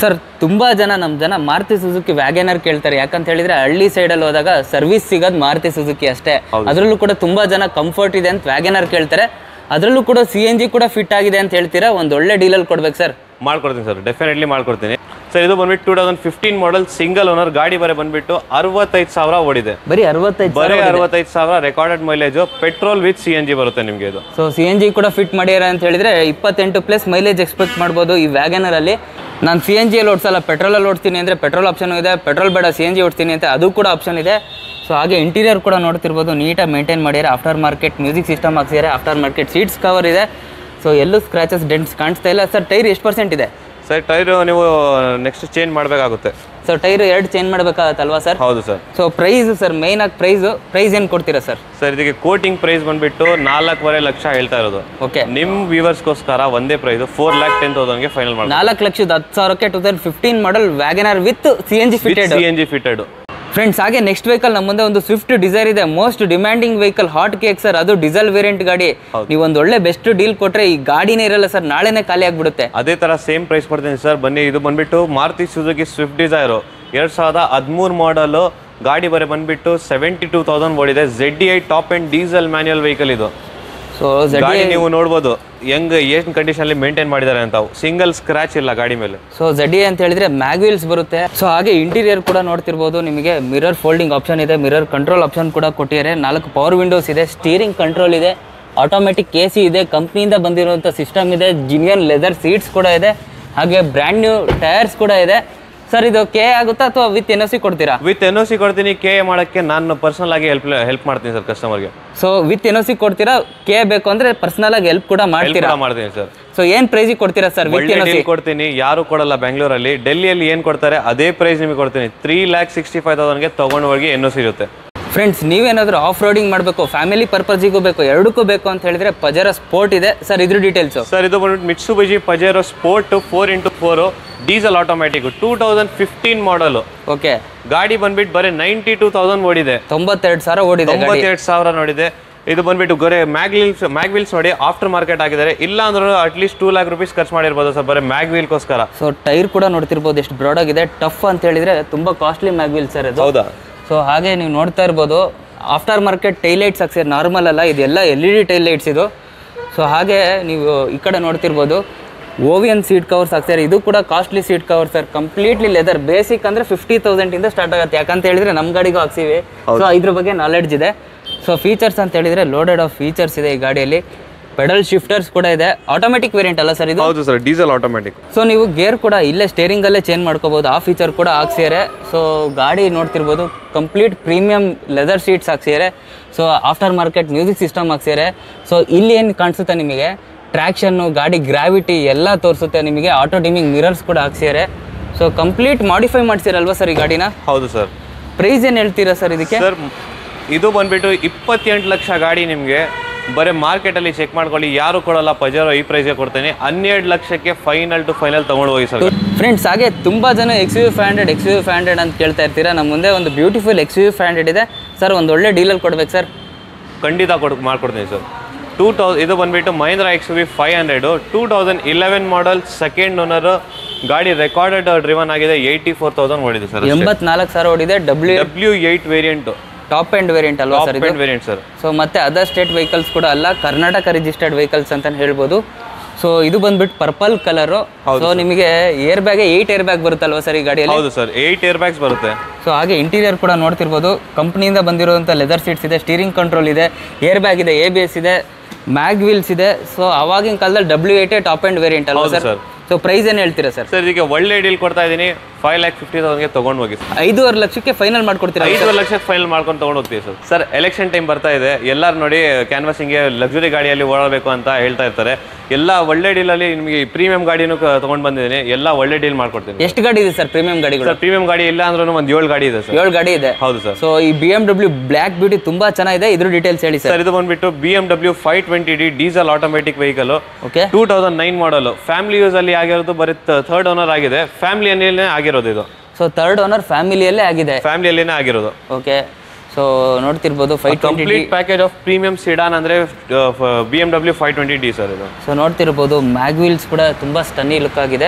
ಸರ್ ತುಂಬ ಜನ ನಮ್ಮ ಜನ ಮಾರುತಿ ಸುಜುಕಿ ವ್ಯಾಗನರ್ ಕೇಳ್ತಾರೆ, ಯಾಕಂತ ಹೇಳಿದ್ರೆ ಹಳ್ಳಿ ಸೈಡಲ್ಲಿ ಹೋದಾಗ ಸರ್ವಿಸ್ ಸಿಗೋದು ಮಾರುತಿ ಸುಜುಕಿ ಅಷ್ಟೇ. ಅದರಲ್ಲೂ ಕೂಡ ತುಂಬ ಜನ ಕಂಫರ್ಟ್ ಇದೆ ಅಂತ ವ್ಯಾಗನರ್ ಕೇಳ್ತಾರೆ, ಅದರಲ್ಲೂ ಕೂಡ ಸಿ ಎನ್ ಜಿ ಕೂಡ ಫಿಟ್ ಆಗಿದೆ ಅಂತ ಹೇಳ್ತೀರಾ. ಒಂದು ಒಳ್ಳೆ ಡೀಲಲ್ಲಿ ಕೊಡ್ಬೇಕು ಸರ್. ಮಾಡ್ಕೊಡ್ತೀನಿ ಸರ್, ಡೆಫಿನೆಟ್ಲಿ ಮಾಡ್ಕೊಡ್ತೀನಿ ಸರ್. ಇದು ಬಂದ್ಬಿಟ್ಟು two thousand fifteen model single owner ಗಾಡಿ ಬರೀ ಬಂದ್ಬಿಟ್ಟು ಅರವತ್ತೈದು ಸಾವಿರ ಓಡಿದೆ. ಬರೀ ಅರವತ್ತೈದು ಬರೀ ಅರವತ್ತೈದು ಸಾವಿರ recorded mileage, petrol with C N G ಬರುತ್ತೆ ನಿಮಗೆ ಇದು. ಸೊ ಸಿ ಎನ್ ಜಿ ಕೂಡ ಫಿಟ್ ಮಾಡ್ಯಾರ ಅಂತ ಹೇಳಿದ್ರೆ ಇಪ್ಪತ್ತೆಂಟು ಪ್ಲಸ್ ಮೈಲೇಜ್ ಎಕ್ಸ್ಪೆಕ್ಟ್ ಮಾಡ್ಬೋದು ಈ ವ್ಯಾಗನರ್ ಅಲ್ಲಿ. ನಾನು ಸಿ ಎನ್ ಜಿಯಲ್ಲಿ ಓಡಿಸಲ್ಲ, ಪೆಟ್ರೋಲಲ್ಲಿ ಓಡ್ತೀನಿ ಅಂದರೆ ಪೆಟ್ರೋಲ್ ಆಪ್ಷನ್ ಇದೆ, ಪೆಟ್ರೋಲ್ ಬೇಡ ಸಿ ಎನ್ ಜಿ ಓಡ್ತೀನಿ ಅಂತ ಅದು ಕೂಡ ಆಪ್ಷನ್ ಇದೆ. ಸೊ ಹಾಗೆ ಇಂಟೀರಿಯರ್ ಕೂಡ ನೋಡ್ತಿರ್ಬೋದು, ನೀಟಾಗಿ ಮೇಂಟೈನ್ ಮಾಡ್ಯಾರೆ. ಆಫ್ಟರ್ ಮಾರ್ಕೆಟ್ ಮ್ಯೂಸಿಕ್ ಸಿಸ್ಟಮ್ ಹಾಕ್ಸಿದ್ದಾರೆ, ಆಫ್ಟರ್ ಮಾರ್ಕೆಟ್ ಸೀಟ್ಸ್ ಕವರ್ ಇದೆ. ಸೊ ಎಲ್ಲೂ ಸ್ಕ್ರಾಚಸ್ ಡೆಂಟ್ಸ್ ಕಾಣಿಸ್ತಾ ಇಲ್ಲ. ಸರ್ ಟೈರ್ ಎಷ್ಟು ಪರ್ಸೆಂಟ್ ಇದೆ ಸರ್? ಟೈರು ನೀವು ನೆಕ್ಸ್ಟ್ ಚೇಂಜ್ ಮಾಡಬೇಕಾಗುತ್ತೆ. ಸೊ ಟೈರ್ ಎರಡು ಚೇಂಜ್ ಮಾಡಬೇಕಾಗತ್ತಲ್ವಾ ಸರ್? ಹೌದು sir. So price sir main ಆಗಿ ಪ್ರೈಸ್ ಪ್ರೈಸ್ ಏನು ಕೊಡ್ತೀರಾ ಸರ್? ಸರ್ ಇದಕ್ಕೆ ಕೋಟಿಂಗ್ ಪ್ರೈಸ್ ಬಂದ್ಬಿಟ್ಟು ನಾಲ್ಕೂವರೆ ಲಕ್ಷ ಹೇಳ್ತಾ ಇರೋದು. ಓಕೆ, ನಿಮ್ಮ ವ್ಯೂವರ್ಸ್ಗೋಸ್ಕರ ಒಂದೇ ಪ್ರೈಸ್ ಫೋರ್ ಲ್ಯಾಕ್ ಟೆನ್ ತೌಸಂಡ್ಗೆ ಫೈನಲ್ ಮಾಡಿ. ನಾಲ್ಕು ಲಕ್ಷದ ಹತ್ತು ಸಾವಿರಕ್ಕೆ two thousand fifteen model WagonR with C N G fitted. C N G fitted friends. ಹಾಗೆ ನೆಕ್ಸ್ಟ್ ವೆಹಿಕಲ್ ನಮ್ಮ ಮುಂದೆ ಒಂದು ಸ್ವಿಫ್ಟ್ ಡಿಸೈರ್ ಇದೆ, most demanding vehicle, hot cake sir. ಅದು ಡೀಸೆಲ್ ವೇರಿಯಂಟ್ ಗಾಡಿ. ನೀವು ಒಂದು ಒಳ್ಳೆ ಬೆಸ್ಟ್ ಡೀಲ್ ಕೊಟ್ರೆ ಈ ಗಾಡಿನೇ ಇರಲ್ಲ ಸರ್, ನಾಳೆನೇ ಖಾಲಿ ಆಗ್ಬಿಡುತ್ತೆ. ಅದೇ ತರ ಸೇಮ್ ಪ್ರೈಸ್ ಕೊಡ್ತೀನಿ ಸರ್. ಬನ್ನಿ, ಇದು ಬಂದ್ಬಿಟ್ಟು ಮಾರುತಿ ಸುಜುಕಿ ಸ್ವಿಫ್ಟ್ ಡಿಸೈರ್ ಎರಡ್ ಸಾವಿರದ ಹದಿಮೂರು ಮಾಡಲ್ ಗಾಡಿ ಬರೀ ಬಂದ್ಬಿಟ್ಟು ಸೆವೆಂಟಿ ಟೂ ತೌಸಂಡ್ ಓಡಿದೆ. Z D I top and diesel manual vehicle ಇದು. ಸೊ ಗಾಡಿ ನೀವು ನೋಡ್ಬೋದು ಹೆಂಗ್ ಏನ್ ಕಂಡೀಷನ್ ಅಲ್ಲಿ ಮೇಂಟೈನ್ ಮಾಡಿದ್ದಾರೆ ಅಂತ. ಸಿಂಗಲ್ ಸ್ಕ್ರಾಚ್ ಇಲ್ಲ ಗಾಡಿ ಮೇಲೆ. ಸೊ ಝೆಡ್ ಅಂತ ಹೇಳಿದ್ರೆ ಮ್ಯಾಗ್ ವೀಲ್ಸ್ ಬರುತ್ತೆ. ಸೊ ಹಾಗೆ ಇಂಟೀರಿಯರ್ ಕೂಡ ನೋಡ್ತಿರ್ಬೋದು, ನಿಮಗೆ ಮಿರರ್ ಫೋಲ್ಡಿಂಗ್ ಆಪ್ಷನ್ ಇದೆ, ಮಿರರ್ ಕಂಟ್ರೋಲ್ ಆಪ್ಷನ್ ಕೂಡ ಕೊಟ್ಟಿದ್ದಾರೆ. ನಾಲ್ಕು ಪವರ್ ವಿಂಡೋಸ್ ಇದೆ, ಸ್ಟೀರಿಂಗ್ ಕಂಟ್ರೋಲ್ ಇದೆ, ಆಟೋಮೆಟಿಕ್ ಎ ಸಿ ಇದೆ, ಕಂಪ್ನಿಯಿಂದ ಬಂದಿರುವಂಥ ಸಿಸ್ಟಮ್ ಇದೆ, ಜಿನಿಯನ್ ಲೆದರ್ ಸೀಟ್ಸ್ ಕೂಡ ಇದೆ, ಹಾಗೆ ಬ್ರ್ಯಾಂಡ್ ನ್ಯೂ ಟೈರ್ಸ್ ಕೂಡ ಇದೆ. ಸರ್ ಇದು ಕೆ ಆಗುತ್ತಾ ಅಥವಾ ವಿತ್ ಎನ್ ಒ ಸಿ ಕೊಡ್ತೀರಾ? ವಿತ್ ಎನ್ ಒ ಸಿ ಕೊಡ್ತೀನಿ. ಕೆ ಮಾಡಕ್ಕೆ ನಾನು ಪರ್ಸನಲ್ ಆಗಿ ಹೆಲ್ಪ್ ಹೆಲ್ಪ್ ಮಾಡ್ತೀನಿ ಸರ್ ಕಸ್ಟಮರ್ಗೆ. So with N O C ಕೊಡ್ತೀರಾ, ಕೆ ಬೇಕು ಅಂದ್ರೆ ಪರ್ಸನಲ್ ಆಗಿ ಹೆಲ್ಪ್ ಕೂಡ ಮಾಡ್ತೀರಾ? ಮಾಡ್ತೀನಿ ಸರ್. ಸೊ ಏನ್ ಪ್ರೈಸ್ ಕೊಡ್ತೀರಾ sir? With N O C ಕೊಡ್ತೀನಿ, ಯಾರು ಕೊಡಲ್ಲ ಬೆಂಗಳೂರಲ್ಲಿ. ಡೆಲ್ಲಿಯಲ್ಲಿ ಏನ್ ಕೊಡ್ತಾರೆ ಅದೇ ಪ್ರೈಸ್ ನಿಮಗೆ ಕೊಡ್ತೀನಿ. ತ್ರೀ ಲ್ಯಾಕ್ ಸಿಕ್ಸ್ಟಿ ಫೈವ್ ತೌಸಂಡ್ಗೆ ತಗೊಂಡು ಹೋಗಿ ಎನ್ ಒ ಸಿ ಇರುತ್ತೆ. ಫ್ರೆಂಡ್ಸ್, ನೀವೇನಾದರೂ ಆಫ್ ರೋಡಿಂಗ್ ಮಾಡಬೇಕು, ಫ್ಯಾಮಿಲಿ ಪರ್ಪಸ್ಗೂ ಬೇಕು, ಎರಡಕ್ಕೂ ಬೇಕು ಅಂತ ಹೇಳಿದ್ರೆ ಪಜೆರೋ ಸ್ಪೋರ್ಟ್ ಇದೆ ಸರ್. ಇದ್ರ ಡೀಟೇಲ್ಸ್ ಸರ್, ಇದು ಬಂದ್ಬಿಟ್ಟು Mitsubishi Pajero Sport four into four diesel automatic two thousand fifteen model. Okay, ಗಾಡಿ ಬಂದ್ಬಿಟ್ಟು ಬರೀ ನೈಂಟಿ ಟೂ ತೌಸಂಡ್ ಓಡಿದೆ. ತೊಂಬತ್ತೆರಡು ಸಾವಿರ ಓಡಿದೆ. ತೊಂಬತ್ತೆರಡು ಸಾವಿರ ನೋಡಿದೆ. ಇದು ಬಂದ್ಬಿಟ್ಟು ಗೊರೆ ಮ್ಯಾಗ್ ವೀಲ್ಸ್ ಮ್ಯಾಗ್ ವೀಲ್ಸ್ ನೋಡಿ ಆಫ್ಟರ್ ಮಾರ್ಕೆಟ್ ಆಗಿದ್ದಾರೆ. ಇಲ್ಲ ಅಂದ್ರೂ ಅಟ್ಲೀಸ್ಟ್ ಟೂ ಲ್ಯಾಕ್ ರುಪೀಸ್ ಖರ್ಚು ಮಾಡಿರ್ಬೋದು ಸರ್ ಬರೀ ಮ್ಯಾಗ್ ವೀಲ್ಗೋಸ್ಕರ. ಸೊ ಟೈರ್ ಕೂಡ ನೋಡ್ತಿರ್ಬೋದು ಎಷ್ಟು ಬ್ರಾಡ್ ಆಗಿದೆ. ಟಫ್ ಅಂತ ಹೇಳಿದ್ರೆ ತುಂಬಾ ಕಾಸ್ಟ್ಲಿ ಮ್ಯಾಗ್ ವೀಲ್ ಸರ್ ಇದು. ಹೌದಾ? ಸೊ ಹಾಗೆ ನೀವು ನೋಡ್ತಾ ಇರ್ಬೋದು, ಆಫ್ಟರ್ ಮಾರ್ಕೆಟ್ ಟೈಲ್ ಲೈಟ್ಸ್ ಹಾಕ್ಸಿದ್ರೆ ನಾರ್ಮಲ್ ಅಲ್ಲ, ಇದೆಲ್ಲ L E D tail lights ಇದು. ಸೊ ಹಾಗೆ ನೀವು ಈ ಕಡೆ ನೋಡ್ತಿರ್ಬೋದು, ಓವಿಯನ್ ಸೀಟ್ ಕವರ್ಸ್ ಹಾಕ್ತಾರೆ. ಇದು ಕೂಡ costly seat cover sir, completely leather. Basic ಅಂದ್ರೆ ಫಿಫ್ಟಿ ತೌಸಂಡ್ ಇಂದ ಸ್ಟಾರ್ಟ್ ಆಗುತ್ತೆ. ಯಾಕಂತ ಹೇಳಿದ್ರೆ ನಮ್ಮ ಗಾಡಿಗೂ ಹಾಕ್ಸಿವಿ, ಸೊ ಇದ್ರ ಬಗ್ಗೆ ನಾಲೆಡ್ಜ್ ಇದೆ. ಸೊ ಫೀಚರ್ಸ್ ಅಂತ ಹೇಳಿದ್ರೆ ಲೋಡೆಡ್ ಆಫ್ ಫೀಚರ್ಸ್ ಇದೆ ಈ ಗಾಡಿಯಲ್ಲಿ. ಪೆಡಲ್ ಶಿಫ್ಟರ್ಸ್ ಕೂಡ ಇದೆ. ಆಟೋಮೆಟಿಕ್ ವೇರಿಯಂಟ್ ಅಲ್ಲ ಸರ್ ಇದು? ಹೌದು ಸರ್, ಡೀಸೆಲ್ ಆಟೋಮೆಟಿಕ್. ಸೊ ನೀವು ಗೇರ್ ಕೂಡ ಇಲ್ಲೇ ಸ್ಟೇರಿಂಗ್ ಅಲ್ಲೇ ಚೇಂಜ್ ಮಾಡ್ಕೋಬಹುದು, ಆ ಫೀಚರ್ ಕೂಡ ಹಾಕ್ಸಿದ್ದಾರೆ. ಸೊ ಗಾಡಿ ನೋಡ್ತಿರ್ಬೋದು, ಕಂಪ್ಲೀಟ್ ಪ್ರೀಮಿಯಂ ಲೆದರ್ ಸೀಟ್ಸ್ ಹಾಕ್ಸಿದ್ದಾರೆ. So after market music system ಹಾಕ್ಸಿದ್ದಾರೆ. ಸೊ ಇಲ್ಲಿ ಏನು ಕಾಣಿಸುತ್ತೆ ನಿಮಗೆ, ಟ್ರ್ಯಾಕ್ಷನ್ನು, ಗಾಡಿ ಗ್ರಾವಿಟಿ ಎಲ್ಲ ತೋರಿಸುತ್ತೆ ನಿಮಗೆ. ಆಟೋ ಡಿಮಿಂಗ್ ಮಿರರ್ಸ್ ಕೂಡ ಹಾಕ್ಸಿದ್ದಾರೆ. ಸೊ ಕಂಪ್ಲೀಟ್ ಮಾಡಿಫೈ ಮಾಡ್ಸಿರಲ್ವಾ ಸರ್ ಈ ಗಾಡಿನ? ಹೌದು ಸರ್. ಪ್ರೈಸ್ ಏನು ಹೇಳ್ತೀರಾ ಸರ್ ಇದಕ್ಕೆ? ಸರ್ ಇದು ಬಂದ್ಬಿಟ್ಟು ಇಪ್ಪತ್ತೆಂಟು ಲಕ್ಷ ಗಾಡಿ. ನಿಮಗೆ ಬರೀ ಮಾರ್ಕೆಟಲ್ಲಿ ಚೆಕ್ ಮಾಡ್ಕೊಳ್ಳಿ, ಯಾರು ಕೊಡಲ್ಲ. ಪಜೆರೋ ಈ ಪ್ರೈಸ್ಗೆ ಕೊಡ್ತೇನೆ, ಹನ್ನೆರಡು ಲಕ್ಷಕ್ಕೆ ಫೈನಲ್ ಟು ಫೈನಲ್ ತೊಗೊಂಡು ಹೋಗಿ ಸರ್. ಫ್ರೆಂಡ್ಸ್, ಹಾಗೆ ತುಂಬ ಜನ X U five hundred X U five hundred ಅಂತ ಕೇಳ್ತಾ ಇರ್ತೀರಾ. ನಮ್ಮ ಮುಂದೆ ಒಂದು beautiful X U five hundred ಇದೆ ಸರ್. ಒಂದು ಒಳ್ಳೆ ಡೀಲಲ್ಲಿ ಕೊಡ್ಬೇಕು ಸರ್? ಖಂಡಿತ ಕೊಡ್ ಮಾಡ್ಕೊಡ್ತೀನಿ ಸರ್. ಟೂ ತೌಸ್ ಇದು ಬಂದ್ಬಿಟ್ಟು Mahindra X V five hundred two thousand eleven model, second owner ಗಾಡಿ. ರೆಕಾರ್ಡೆಡ್ ಡ್ರಿವನ್ ಆಗಿದೆ, ಏಯ್ಟಿ ಫೋರ್ ತೌಸಂಡ್ ಓಡಿದೆ ಸರ್. ಎಂಬತ್ನಾಲ್ಕು ಸಾವಿರ ಓಡಿದೆ. W W eight variant, top end variant ಅಲ್ವಾ ಸರ್ ಇದು? Variant sir. ಸೊ ಮತ್ತೆ ಅದರ್ ಸ್ಟೇಟ್ ವೆಹಿಕಲ್ಸ್ ಕೂಡ ಅಲ್ಲ, ಕರ್ನಾಟಕ ರಿಜಿಸ್ಟರ್ಡ್ ವೆಹಿಕಲ್ಸ್ ಅಂತ ಹೇಳ್ಬೋದು. ಸೊ ಇದು ಬಂದ್ಬಿಟ್ಟು ಪರ್ಪಲ್ ಕಲರ್. ಸೊ ನಿಮಗೆ air bag eight air bag ಬರುತ್ತಲ್ವಾ ಸರ್ ಈ ಗಾಡಿಯಲ್ಲಿ? ಹೌದು ಸರ್, ಏಟ್ ಏರ್ ಬ್ಯಾಗ್ಸ್ ಬರುತ್ತೆ. ಸೊ ಹಾಗೆ ಇಂಟೀರಿಯರ್ ಕೂಡ ನೋಡ್ತಿರ್ಬೋದು, ಕಂಪ್ನಿಯಿಂದ ಬಂದಿರುವಂಥ ಲೆದರ್ ಸೀಟ್ಸ್ ಇದೆ, ಸ್ಟೀರಿಂಗ್ ಕಂಟ್ರೋಲ್ ಇದೆ, ಏರ್ ಬ್ಯಾಗ್ ಇದೆ, ಎ ಬಿ ಎಸ್ ಇದೆ, ಮ್ಯಾಗ್ ವೀಲ್ಸ್ ಇದೆ. ಸೊ ಅವಾಗಿನ ಕಾಲದಲ್ಲಿ W eight top end variant ಅಲ್ವಾ ಸರ್? ಸೊ ಪ್ರೈಸ್ ಏನು ಹೇಳ್ತೀರಾ ಸರ್? ಸರ್ ಇದಕ್ಕೆ ಒಳ್ಳೆ ಡೀಲ್ ಕೊಡ್ತಾ ಇದ್ದೀನಿ. ಫೈವ್ ಲ್ಯಾಕ್ ಫಿಫ್ಟಿ ತೌಸಂಡ್ಗೆ ತೊಗೊಂಡು ಹೋಗಿ. ಐದೂವರೆ ಲಕ್ಷಕ್ಕೆ ಫೈನಲ್ ಮಾಡ್ಕೊಡ್ತೀರಾ? ಐದೂವರೆ ಲಕ್ಷಕ್ಕೆ ಫೈನಲ್ ಮಾಡ್ಕೊಂಡು ತೊಗೊಂಡು ಹೋಗ್ತೀವಿ ಸರ್. ಸರ್ ಎಲೆಕ್ಷನ್ ಟೈಮ್ ಬರ್ತಾ ಇದೆ, ಎಲ್ಲರೂ ನೋಡಿ ಕ್ಯಾನ್ವಾಸಿಂಗ್ಗೆ ಲಕ್ಸುರಿ ಗಾಡಿಯಲ್ಲಿ ಓಡಾಡಬೇಕು ಅಂತ ಹೇಳ್ತಾ ಇರ್ತಾರೆ. ಎಲ್ಲ ಒಳ್ಳೆ ಡೀಲಲ್ಲಿ ನಿಮಗೆ ಪ್ರೀಮಿಯಂ ಗಾಡಿನೂ ತೊಗೊಂಡು ಬಂದಿದ್ದೀನಿ. ಎಲ್ಲ ಒಳ್ಳೆ ಡೀಲ್ ಮಾಡ್ಕೊಡ್ತೀನಿ. ಎಷ್ಟು ಗಾಡಿ ಇದೆ ಸರ್ ಪ್ರೀಮಿಯಂ ಗಾಡಿಗಳು? ಸರ್ ಪ್ರೀಮಿಯಂ ಗಾಡಿ ಇಲ್ಲ ಅಂದ್ರೂ ಒಂದು ಏಳು ಗಾಡಿ ಇದೆ ಸರ್. ಏಳು ಗಾಡಿ ಇದೆ? ಹೌದು ಸರ್. ಸೊ ಈ B M W black beauty ತುಂಬಾ ಚೆನ್ನಾಗಿದೆ, ಇದ್ರ ಡೀಟೇಲ್ಸ್ ಹೇಳಿ ಸರ್. ಸರ್ ಇದು ಬಂದ್ಬಿಟ್ಟು B M W five twenty D diesel automatic vehicle. Okay, two thousand nine model. Family use ಅಲ್ಲಿ ಆಗಿರೋದು, ಬರೀ ಥರ್ಡ್ ಓನರ್ ಆಗಿದೆ. ಫ್ಯಾಮಿಲಿಯಲ್ಲೇ ಆಗಿರೋದು ಇದು. ಸೊ ಥರ್ಡ್ ಓನರ್ ಫ್ಯಾಮಿಲಿಯಲ್ಲೇ ಆಗಿದೆ, ಫ್ಯಾಮಿಲಿಯಲ್ಲೇ ಆಗಿರೋದು. ಓಕೆ. ಸೊ ನೋಡ್ತಿರ್ಬೋದು five complete package of premium sedan ಅಂದ್ರೆ B M W five twenty D sir ಇದು. ಸೊ ನೋಡ್ತಿರ್ಬೋದು ಮ್ಯಾಗ್ ವೀಲ್ಸ್ ಕೂಡ ತುಂಬಾ ಸ್ಟನ್ನಿ ಲುಕ್ ಆಗಿದೆ.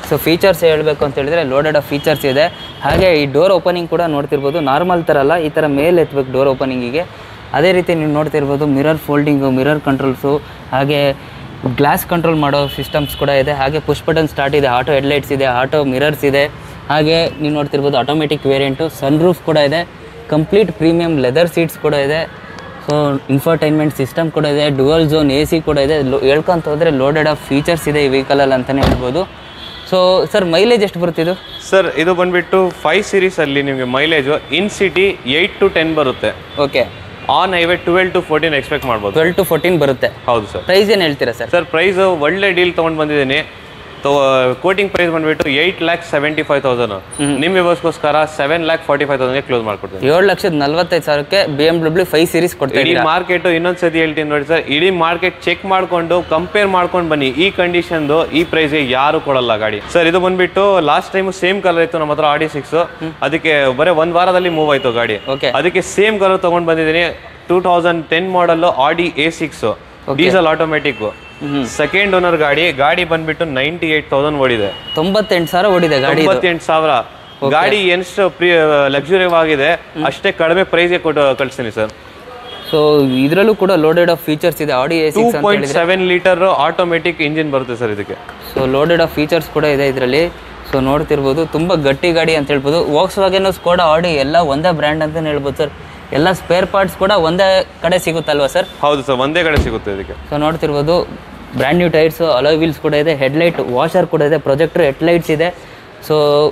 ಸೊ ಫೀಚರ್ಸ್ ಹೇಳಬೇಕು ಅಂತ ಹೇಳಿದ್ರೆ ಲೋಡೆಡ್ ಆಫ್ ಫೀಚರ್ಸ್ ಇದೆ. ಹಾಗೆ ಈ ಡೋರ್ ಓಪನಿಂಗ್ ಕೂಡ ನೋಡ್ತಿರ್ಬೋದು, ನಾರ್ಮಲ್ ಥರ ಅಲ್ಲ, ಈ ಥರ ಮೇಲೆ ಎತ್ತಬೇಕು ಡೋರ್ ಓಪನಿಂಗಿಗೆ. ಅದೇ ರೀತಿ ನೀವು ನೋಡ್ತಿರ್ಬೋದು ಮಿರರ್ ಫೋಲ್ಡಿಂಗು, ಮಿರರ್ ಕಂಟ್ರೋಲ್ಸು, ಹಾಗೆ ಗ್ಲಾಸ್ ಕಂಟ್ರೋಲ್ ಮಾಡೋ ಸಿಸ್ಟಮ್ಸ್ ಕೂಡ ಇದೆ. ಹಾಗೆ ಪುಷ್ ಬಟನ್ ಸ್ಟಾರ್ಟ್ ಇದೆ, ಆಟೋ ಹೆಡ್ಲೈಟ್ಸ್ ಇದೆ, ಆಟೋ ಮಿರರ್ಸ್ ಇದೆ. ಹಾಗೆ ನೀವು ನೋಡ್ತಿರ್ಬೋದು ಆಟೋಮೆಟಿಕ್ ವೇರಿಯಂಟು, ಸನ್ ರೂಫ್ ಕೂಡ ಇದೆ, ಕಂಪ್ಲೀಟ್ ಪ್ರೀಮಿಯಂ ಲೆದರ್ ಸೀಟ್ಸ್ ಕೂಡ ಇದೆ. ಸೊ ಇನ್ಫರ್ಟೈನ್ಮೆಂಟ್ ಸಿಸ್ಟಮ್ ಕೂಡ ಇದೆ, ಡುವಲ್ ಝೋನ್ ಎ ಸಿ ಕೂಡ ಇದೆ. ಲೋ ಹೇಳ್ಕೊಂತ ಹೋದರೆ ಲೋಡೆಡ್ ಆಫ್ ಫೀಚರ್ಸ್ ಇದೆ ಈ ವೆಹಿಕಲಲ್ಲಿ ಅಂತಲೇ ಹೇಳ್ಬೋದು. ಸೊ ಸರ್ ಮೈಲೇಜ್ ಎಷ್ಟು ಬರುತ್ತಿದ್ದು? ಸರ್ ಇದು ಬಂದುಬಿಟ್ಟು ಫೈವ್ ಸೀರೀಸಲ್ಲಿ ನಿಮಗೆ mileage in city eight to ten ಬರುತ್ತೆ. Okay. On highway twelve to fourteen expect ಮಾಡ್ಬೋದು. ಟ್ವೆಲ್ ಟು ಫೋರ್ಟೀನ್ ಬರುತ್ತೆ. ಹೌದು ಸರ್. ಪ್ರೈಸ್ ಏನು ಹೇಳ್ತೀರಾ ಸರ್? ಸರ್ ಪ್ರೈಸ್ ಒಳ್ಳೆ ಡೀಲ್ ತೊಗೊಂಡು ಬಂದಿದ್ದೀನಿ. ತೊ ಕೋಟಿಂಗ್ ಪ್ರೈಸ್ ಬಂದುಬಿಟ್ಟು eight lakh seventy five thousand ನಿಮ್ಮ ವ್ಯವಸ್ಥೆಗೋಸ್ಕರ ಸೆವೆನ್ ಲ್ಯಾಕ್ ಫಾರ್ಟಿ ಫೈವ್ ತೌಸಂಡ್ಗೆ ಕ್ಲೋಸ್ ಮಾಡ್ಕೊಡ್ತೀನಿ. ಏಳು ಲಕ್ಷದ ನಲ್ವತ್ತೈದು ಸಾವಿರಕ್ಕೆ B M W five series ಕೊಡ್ತೀವಿ. ಇಡೀ ಮಾರ್ಕೆಟು ಇನ್ನೊಂದು ಸತಿ ಹೇಳ್ತೀನಿ ನೋಡಿ ಸರ್, ಇಡೀ ಮಾರ್ಕೆಟ್ ಚೆಕ್ ಮಾಡಿಕೊಂಡು ಕಂಪೇರ್ ಮಾಡ್ಕೊಂಡು ಬನ್ನಿ. ಈ ಕಂಡೀಷನ್ದು ಈ ಪ್ರೈಸ್ಗೆ ಯಾರು ಕೊಡಲ್ಲ ಗಾಡಿ. ಸರ್ ಇದು ಬಂದುಬಿಟ್ಟು ಲಾಸ್ಟ್ ಟೈಮ್ ಸೇಮ್ ಕಲರ್ ಇತ್ತು ನಮ್ಮ ಹತ್ರ ಆಡಿ ಸಿಕ್ಸ್, ಅದಕ್ಕೆ ಬರೀ ಒಂದು ವಾರದಲ್ಲಿ ಮೂವ್ ಆಯಿತು ಗಾಡಿ. ಅದಕ್ಕೆ ಸೇಮ್ ಕಲರ್ ತೊಗೊಂಡು ಬಂದಿದ್ದೀನಿ. Two thousand ten model Audi A six diesel automatic, second owner ಗಾಡಿ. ಗಾಡಿ ಬಂದ್ಬಿಟ್ಟು ನೈಂಟಿ ಏಟ್ ತೌಸಂಡ್ ಓಡಿದೆ. ತೊಂಬತ್ತೆಂಟು ಸಾವಿರ ಓಡಿದೆ ಗಾಡಿ. ತೊಂಬತ್ತೆಂಟು ಸಾವಿರ ಗಾಡಿ ಎಷ್ಟು ಪ್ರೀ ಲಕ್ಸುರಿ ಆಗಿದೆ ಅಷ್ಟೇ ಕಡಿಮೆ ಪ್ರೈಸ್ಗೆ ಕೊಟ್ಟು ಕಳಿಸ್ತೀನಿ ಸರ್. ಸೊ ಇದರಲ್ಲೂ ಕೂಡ ಲೋಡೆಡ್ ಆಫ್ ಫೀಚರ್ಸ್ ಇದೆ. Audi A six two point seven litre automatic engine ಬರುತ್ತೆ ಸರ್ ಇದಕ್ಕೆ. ಸೊ ಲೋಡೆಡ್ ಆಫ್ ಫೀಚರ್ಸ್ ಕೂಡ ಇದೆ ಇದರಲ್ಲಿ. ಸೊ ನೋಡ್ತಿರ್ಬೋದು ತುಂಬ ಗಟ್ಟಿ ಗಾಡಿ ಅಂತ ಹೇಳ್ಬೋದು. ವಾಕ್ಸ್ ವ್ಯಾಗನ್, ಸ್ಕೋಡಾ, ಆಡಿ ಎಲ್ಲ ಒಂದೇ ಬ್ರ್ಯಾಂಡ್ ಅಂತಲೇ ಹೇಳ್ಬೋದು ಸರ್. ಎಲ್ಲ ಸ್ಪೇರ್ ಪಾರ್ಟ್ಸ್ ಕೂಡ ಒಂದೇ ಕಡೆ ಸಿಗುತ್ತಲ್ವಾ ಸರ್? ಹೌದು ಸರ್, ಒಂದೇ ಕಡೆ ಸಿಗುತ್ತೆ ಇದಕ್ಕೆ. ಸೊ ನೋಡ್ತಿರ್ಬೋದು brand new tyres, alloy wheels ಕೂಡ ಇದೆ, ಹೆಡ್ಲೈಟ್ ವಾಷರ್ ಕೂಡ ಇದೆ, ಪ್ರೊಜೆಕ್ಟರ್ ಹೆಡ್ಲೈಟ್ಸ್ ಇದೆ. ಸೊ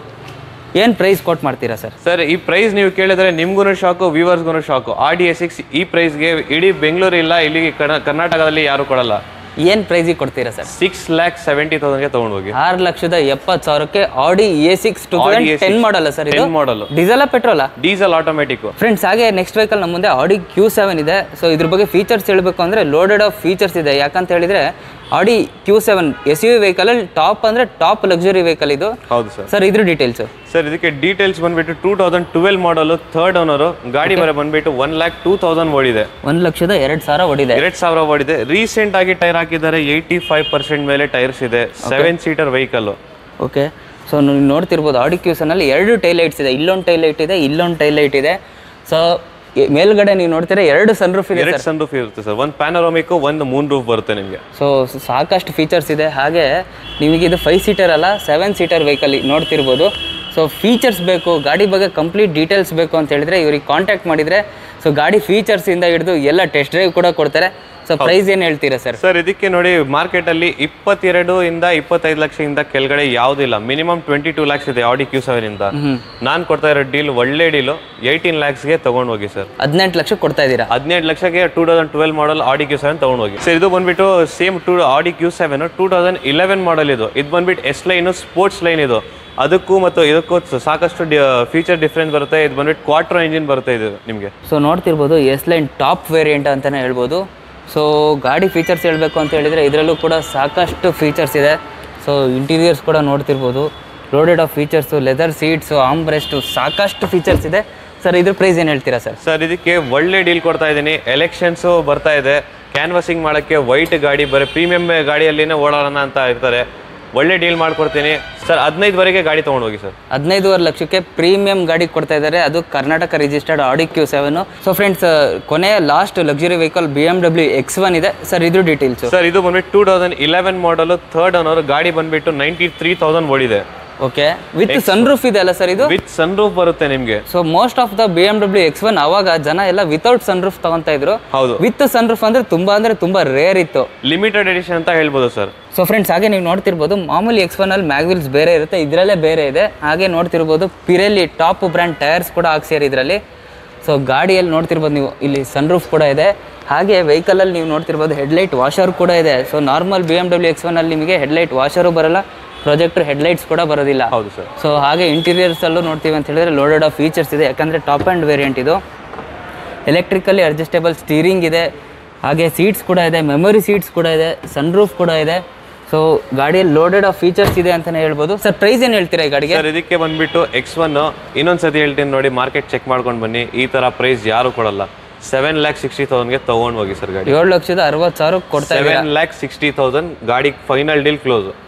ಏನು ಪ್ರೈಸ್ ಕೊಟ್ಟು ಮಾಡ್ತೀರಾ ಸರ್? ಸರ್ ಈ ಪ್ರೈಸ್ ನೀವು ಕೇಳಿದ್ರೆ ನಿಮ್ಗೂ ಶಾಕು, ವ್ಯೂವರ್ಸ್ಗೂ shock. Audi A six ಈ ಪ್ರೈಸ್ಗೆ ಇಡೀ ಬೆಂಗಳೂರು ಇಲ್ಲ, ಇಲ್ಲಿ ಕರ್ನಾಟಕದಲ್ಲಿ ಯಾರು ಕೊಡಲ್ಲ. ಏನು ಪ್ರೈಸಿಗೆ ಕೊಡ್ತೀರಾ ಸರ್? ಸಿಕ್ಸ್ ಲ್ಯಾಕ್ ಸೆವೆಂಟಿ ತೌಸಂಡ್ಗೆ ತೊಗೊಂಡು ಹೋಗಿ. ಆರು ಲಕ್ಷದ ಎಪ್ಪತ್ತು ಸಾವಿರಕ್ಕೆ Audi A six two thousand ten ಮಾಡಲ್ಲ ಸರ್ ಇದು? ಮಾಡಲ್. ಡೀಸೆಲ್ ಪೆಟ್ರೋಲಾ? Diesel automatic. ಫ್ರೆಂಡ್ಸ್ ಹಾಗೆ ನೆಕ್ಸ್ಟ್ ವೆಹಿಕಲ್ ನಮ್ಮ ಮುಂದೆ ಆಡಿ ಕ್ಯೂ ಸೆವೆನ್ ಇದೆ. ಸೊ ಇದ್ರ ಬಗ್ಗೆ ಫೀಚರ್ಸ್ ಹೇಳಬೇಕು ಅಂದರೆ ಲೋಡೆಡ್ ಆಫ್ ಫೀಚರ್ಸ್ ಇದೆ. ಯಾಕಂತ ಹೇಳಿದ್ರೆ Audi Q seven S U ವೆಹಿಕಲಲ್ಲಿ ಟಾಪ್ ಅಂದರೆ ಟಾಪ್ ಲಕ್ಸುರಿ ವೆಹಿಕಲ್ ಇದು. ಹೌದು ಸರ್. ಸರ್ ಇದ್ರ ಡೀಟೇಲ್ಸ್? ಸರ್ ಇದಕ್ಕೆ ಡೀಟೇಲ್ಸ್ ಬಂದ್ಬಿಟ್ಟು two thousand twelve model, third owner. ಗಾಡಿ ಬರ ಬಂದ್ಬಿಟ್ಟು ಒನ್ ಲ್ಯಾಕ್ ಟೂ ತೌಸಂಡ್ ಓಡಿದೆ. ಒಂದು ಲಕ್ಷದ ಎರಡು ಸಾವಿರ ಓಡಿದೆ. ಎರಡು ಸಾವಿರ ಓಡಿದೆ. ರೀಸೆಂಟ್ ಆಗಿ ಟೈರ್ ಹಾಕಿದ್ದಾರೆ, ಏಯ್ಟಿ ಫೈವ್ ಪರ್ಸೆಂಟ್ ಮೇಲೆ ಟೈರ್ಸ್ ಇದೆ. Seven seater vehicle. Okay. So ನೀವು ನೋಡ್ತಿರ್ಬೋದು ಆಡಿ ಕ್ಯೂ ಸೆವೆನಲ್ಲಿ ಎರಡು ಟೈಲ್ ಲೈಟ್ಸ್ ಇದೆ. ಇಲ್ಲೊಂದು ಟೈಲ್ ಲೈಟ್ ಇದೆ, ಇಲ್ಲೊಂದು ಟೈಲ್ ಲೈಟ್ ಇದೆ. ಸೊ ಮೇಲ್ಗಡೆ ನೀವು ನೋಡ್ತೀರಾ ಎರಡು ಸನ್ ರೂಫ್ ಇದೆ. ಎರಡು ಸನ್ ರೂಫ್ ಇರುತ್ತೆ ಸರ್. ಒಂದು ಪ್ಯಾನೋರಾಮಿಕ್, ಒಂದು ಮೂನ್ ರೂಫ್ ಬರುತ್ತೆ ನಿಮಗೆ. ಸೊ ಸಾಕಷ್ಟು ಫೀಚರ್ಸ್ ಇದೆ. ಹಾಗೆ ನಿಮಗೆ ಇದು ಫೈವ್ ಸೀಟರ್ ಅಲ್ಲ, ಸೆವೆನ್ ಸೀಟರ್ ವೆಹಿಕಲ್ ನೋಡ್ತಿರ್ಬೋದು. ಸೊ ಫೀಚರ್ಸ್ ಬೇಕು, ಗಾಡಿ ಬಗ್ಗೆ ಕಂಪ್ಲೀಟ್ ಡೀಟೇಲ್ಸ್ ಬೇಕು ಅಂತ ಹೇಳಿದ್ರೆ ಇವ್ರಿಗೆ ಕಾಂಟ್ಯಾಕ್ಟ್ ಮಾಡಿದರೆ ಸೊ ಗಾಡಿ ಫೀಚರ್ಸಿಂದ ಹಿಡಿದು ಎಲ್ಲ ಟೆಸ್ಟ್ ಡ್ರೈವ್ ಕೂಡ ಕೊಡ್ತಾರೆ. ಸೊ ಪ್ರೈಸ್ ಏನು ಹೇಳ್ತೀರಾ ಸರ್? ಸರ್ ಇದಕ್ಕೆ ನೋಡಿ ಮಾರ್ಕೆಟಲ್ಲಿ ಇಪ್ಪತ್ತೆರಡು ಇಂದ ಇಪ್ಪತ್ತೈದು ಲಕ್ಷದಿಂದ ಕೆಳಗಡೆ ಯಾವುದಿಲ್ಲ. ಮಿನಿಮಮ್ ಟ್ವೆಂಟಿ ಟೂ ಲ್ಯಾಕ್ಸ್ ಇದೆ ಆಡಿ ಕ್ಯೂ ಸೆವೆನ್ ಇಂದ. ನಾನು ಕೊಡ್ತಾ ಇರೋ ಡೀಲ್ ಒಳ್ಳೆ ಡೀಲು. ಏಯ್ಟೀನ್ ಲ್ಯಾಕ್ಸ್ಗೆ ತಗೊಂಡು ಹೋಗಿ ಸರ್. ಹದಿನೆಂಟು ಲಕ್ಷ ಕೊಡ್ತಾ ಇದ್ದೀರಾ? ಹದಿನೆಂಟು ಲಕ್ಷಕ್ಕೆ ಟೂ ತೌಸಂಡ್ ಟ್ವೆಲ್ ಮಾಡಲ್ ಆಡಿ ಕ್ಯೂ ಸೆವೆನ್ ತಗೊಂಡು ಹೋಗಿ ಸರ್. ಇದು ಬಂದ್ಬಿಟ್ಟು same to Audi Q seven two thousand eleven model ಇದು. ಇದು ಬಂದ್ಬಿಟ್ಟು ಎಸ್ ಲೈನು, ಸ್ಪೋರ್ಟ್ಸ್ ಲೈನ್ ಇದು. ಅದಕ್ಕೂ ಮತ್ತು ಇದಕ್ಕೂ ಸಾಕಷ್ಟು ಫೀಚರ್ ಡಿಫ್ರೆನ್ಸ್ ಬರುತ್ತೆ. ಇದು ಬಂದ್ಬಿಟ್ಟು ಕ್ವಾಟ್ರೋ ಇಂಜಿನ್ ಬರುತ್ತೆ ಇದು ನಿಮಗೆ. ಸೊ ನೋಡ್ತಿರ್ಬೋದು ಎಸ್ ಲೈನ್ ಟಾಪ್ ವೇರಿಯಂಟ್ ಅಂತಲೇ ಹೇಳ್ಬೋದು. ಸೊ ಗಾಡಿ ಫೀಚರ್ಸ್ ಹೇಳಬೇಕು ಅಂತ ಹೇಳಿದರೆ ಇದರಲ್ಲೂ ಕೂಡ ಸಾಕಷ್ಟು ಫೀಚರ್ಸ್ ಇದೆ. ಸೊ ಇಂಟೀರಿಯರ್ಸ್ ಕೂಡ ನೋಡ್ತಿರ್ಬೋದು, loaded of features, leather seats, armrest, ಸಾಕಷ್ಟು ಫೀಚರ್ಸ್ ಇದೆ. ಸರ್ ಇದ್ರ ಪ್ರೈಸ್ ಏನು ಹೇಳ್ತೀರಾ ಸರ್? ಸರ್ ಇದಕ್ಕೆ ಒಳ್ಳೆ ಡೀಲ್ ಕೊಡ್ತಾ ಇದ್ದೀನಿ. ಎಲೆಕ್ಷನ್ಸು ಬರ್ತಾ ಇದೆ, ಕ್ಯಾನ್ವಾಸಿಂಗ್ ಮಾಡೋಕ್ಕೆ ವೈಟ್ ಗಾಡಿ ಬರೀ ಪ್ರೀಮಿಯಂ ಗಾಡಿಯಲ್ಲಿನೇ ಓಡಾಡೋಣ ಅಂತ ಇರ್ತಾರೆ. ಒಳ್ಳೆ ಡೀಲ್ ಮಾಡ್ಕೊಡ್ತೀನಿ ಸರ್. ಹದಿನೈದುವರೆಗೆ ಗಾಡಿ ತೊಗೊಂಡು ಹೋಗಿ ಸರ್. ಹದಿನೈದುವರೆ ಲಕ್ಷಕ್ಕೆ ಪ್ರೀಮಿಯಂ ಗಾಡಿ ಕೊಡ್ತಾ ಇದ್ದಾರೆ, ಅದು Karnataka registered Audi Q seven. So friends ಕೊನೆಯ last luxury vehicle B M W X one ಇದೆ. ಸರ್ ಇದು ಡೀಟೇಲ್ಸ್? ಸರ್ ಇದು ಬಂದ್ಬಿಟ್ಟು two thousand eleven model, third owner. ಗಾಡಿ ಬಂದ್ಬಿಟ್ಟು ನೈಂಟಿ ತ್ರೀ ತೌಸಂಡ್ ಓಡಿದೆ. ಓಕೆ. ವಿತ್ ಸನ್ ರೂಫ್ ಇದೆ ಅಲ್ಲ ಸರ್ ಇದು? ವಿತ್ ಸನ್ ರೂಫ್ ಬರುತ್ತೆ ನಿಮಗೆ. So most of the B M W X one ಅವಾಗ ಜನ ಎಲ್ಲ ವಿತೌಟ್ ಸನ್ ರೂಫ್ ತಗೊಂತಾ ಇದ್ರು. ಹೌದು. ವಿತ್ ಸನ್ ರೂಫ್ ಅಂದ್ರೆ ತುಂಬಾ ಅಂದ್ರೆ ತುಂಬಾ ರೇರ್ ಇತ್ತು, ಲಿಮಿಟೆಡ್ ಎಡಿಷನ್ ಅಂತ ಹೇಳ್ಬೋದು ಸರ್. ಸೊ ಫ್ರೆಂಡ್ಸ್ ಹಾಗೆ ನೀವು ನೋಡ್ತಿರ್ಬೋದು ಮಾಮೂಲಿ ಎಕ್ಸ್ ಒನ್ ಅಲ್ಲಿ ಮ್ಯಾಗ್ವಿಲ್ಸ್ ಬೇರೆ ಇರುತ್ತೆ, ಇದರಲ್ಲೇ ಬೇರೆ ಇದೆ. ಹಾಗೆ ನೋಡ್ತಿರ್ಬೋದು ಪಿರೆಲ್ಲಿ ಟಾಪ್ ಬ್ರ್ಯಾಂಡ್ ಟೈರ್ಸ್ ಕೂಡ ಹಾಕ್ಸಿದ್ದಾರೆ ಇದರಲ್ಲಿ. ಸೊ ಗಾಡಿಯಲ್ಲಿ ನೋಡ್ತಿರ್ಬೋದು ನೀವು, ಇಲ್ಲಿ ಸನ್ ರೂಫ್ ಕೂಡ ಇದೆ. ಹಾಗೆ ವೆಹಿಕಲಲ್ಲಿ ನೀವು ನೋಡ್ತಿರ್ಬೋದು ಹೆಡ್ಲೈಟ್ ವಾಷರ್ ಕೂಡ ಇದೆ. So normal B M W X one ಅಲ್ಲಿ ನಿಮಗೆ ಹೆಡ್ಲೈಟ್ ವಾಷರು ಬರಲ್ಲ, ಪ್ರೊಜೆಕ್ಟರ್ ಹೆಡ್ಲೈಟ್ಸ್ ಕೂಡ ಬರೋದಿಲ್ಲ. ಹೌದು ಸರ್. ಸೊ ಹಾಗೆ ಇಂಟೀರಿಯರ್ಸಲ್ಲೂ ನೋಡ್ತೀವಿ ಅಂತ ಹೇಳಿದ್ರೆ ಲೋಡೆಡ್ ಆಫ್ ಫೀಚರ್ಸ್ ಇದೆ, ಯಾಕಂದರೆ ಟಾಪ್ ಆ್ಯಂಡ್ ವೇರಿಯಂಟ್ ಇದು. ಎಲೆಕ್ಟ್ರಿಕಲಿ ಅಡ್ಜಸ್ಟೇಬಲ್ ಸ್ಟೀರಿಂಗ್ ಇದೆ, ಹಾಗೆ ಸೀಟ್ಸ್ ಕೂಡ ಇದೆ, ಮೆಮೊರಿ ಸೀಟ್ಸ್ ಕೂಡ ಇದೆ, ಸನ್ ರೂಫ್ ಕೂಡ ಇದೆ. ಸೊ ಗಾಡಿಯಲ್ಲಿ ಲೋಡೆಡ್ ಆಫ್ ಫೀಚರ್ಸ್ ಇದೆ ಅಂತಲೇ ಹೇಳ್ಬೋದು. ಸರ್ ಪ್ರೈಸ್ ಏನು ಹೇಳ್ತೀರಾ ಈ ಗಾಡಿಗೆ? ಸರ್ ಇದಕ್ಕೆ ಬಂದುಬಿಟ್ಟು ಎಕ್ಸ್ ಒನ್ ಇನ್ನೊಂದು ಸತಿ ಹೇಳ್ತೀನಿ ನೋಡಿ, ಮಾರ್ಕೆಟ್ ಚೆಕ್ ಮಾಡ್ಕೊಂಡು ಬನ್ನಿ. ಈ ಥರ ಪ್ರೈಸ್ ಯಾರು ಕೊಡಲ್ಲ. ಸೆವೆನ್ ಲ್ಯಾಕ್ ಸಿಕ್ಸ್ಟಿ ತೌಸಂಡ್ಗೆ ತೊಗೊಂಡು ಹೋಗಿ ಸರ್ ಗಾಡಿ. ಏಳು ಲಕ್ಷದ ಅರವತ್ತು ಸಾವಿರ ಕೊಡ್ತಾ ಸೆವೆನ್ ಲ್ಯಾಕ್ ಸಿಕ್ಸ್ಟಿ ತೌಸಂಡ್ ಗಾಡಿ final deal close.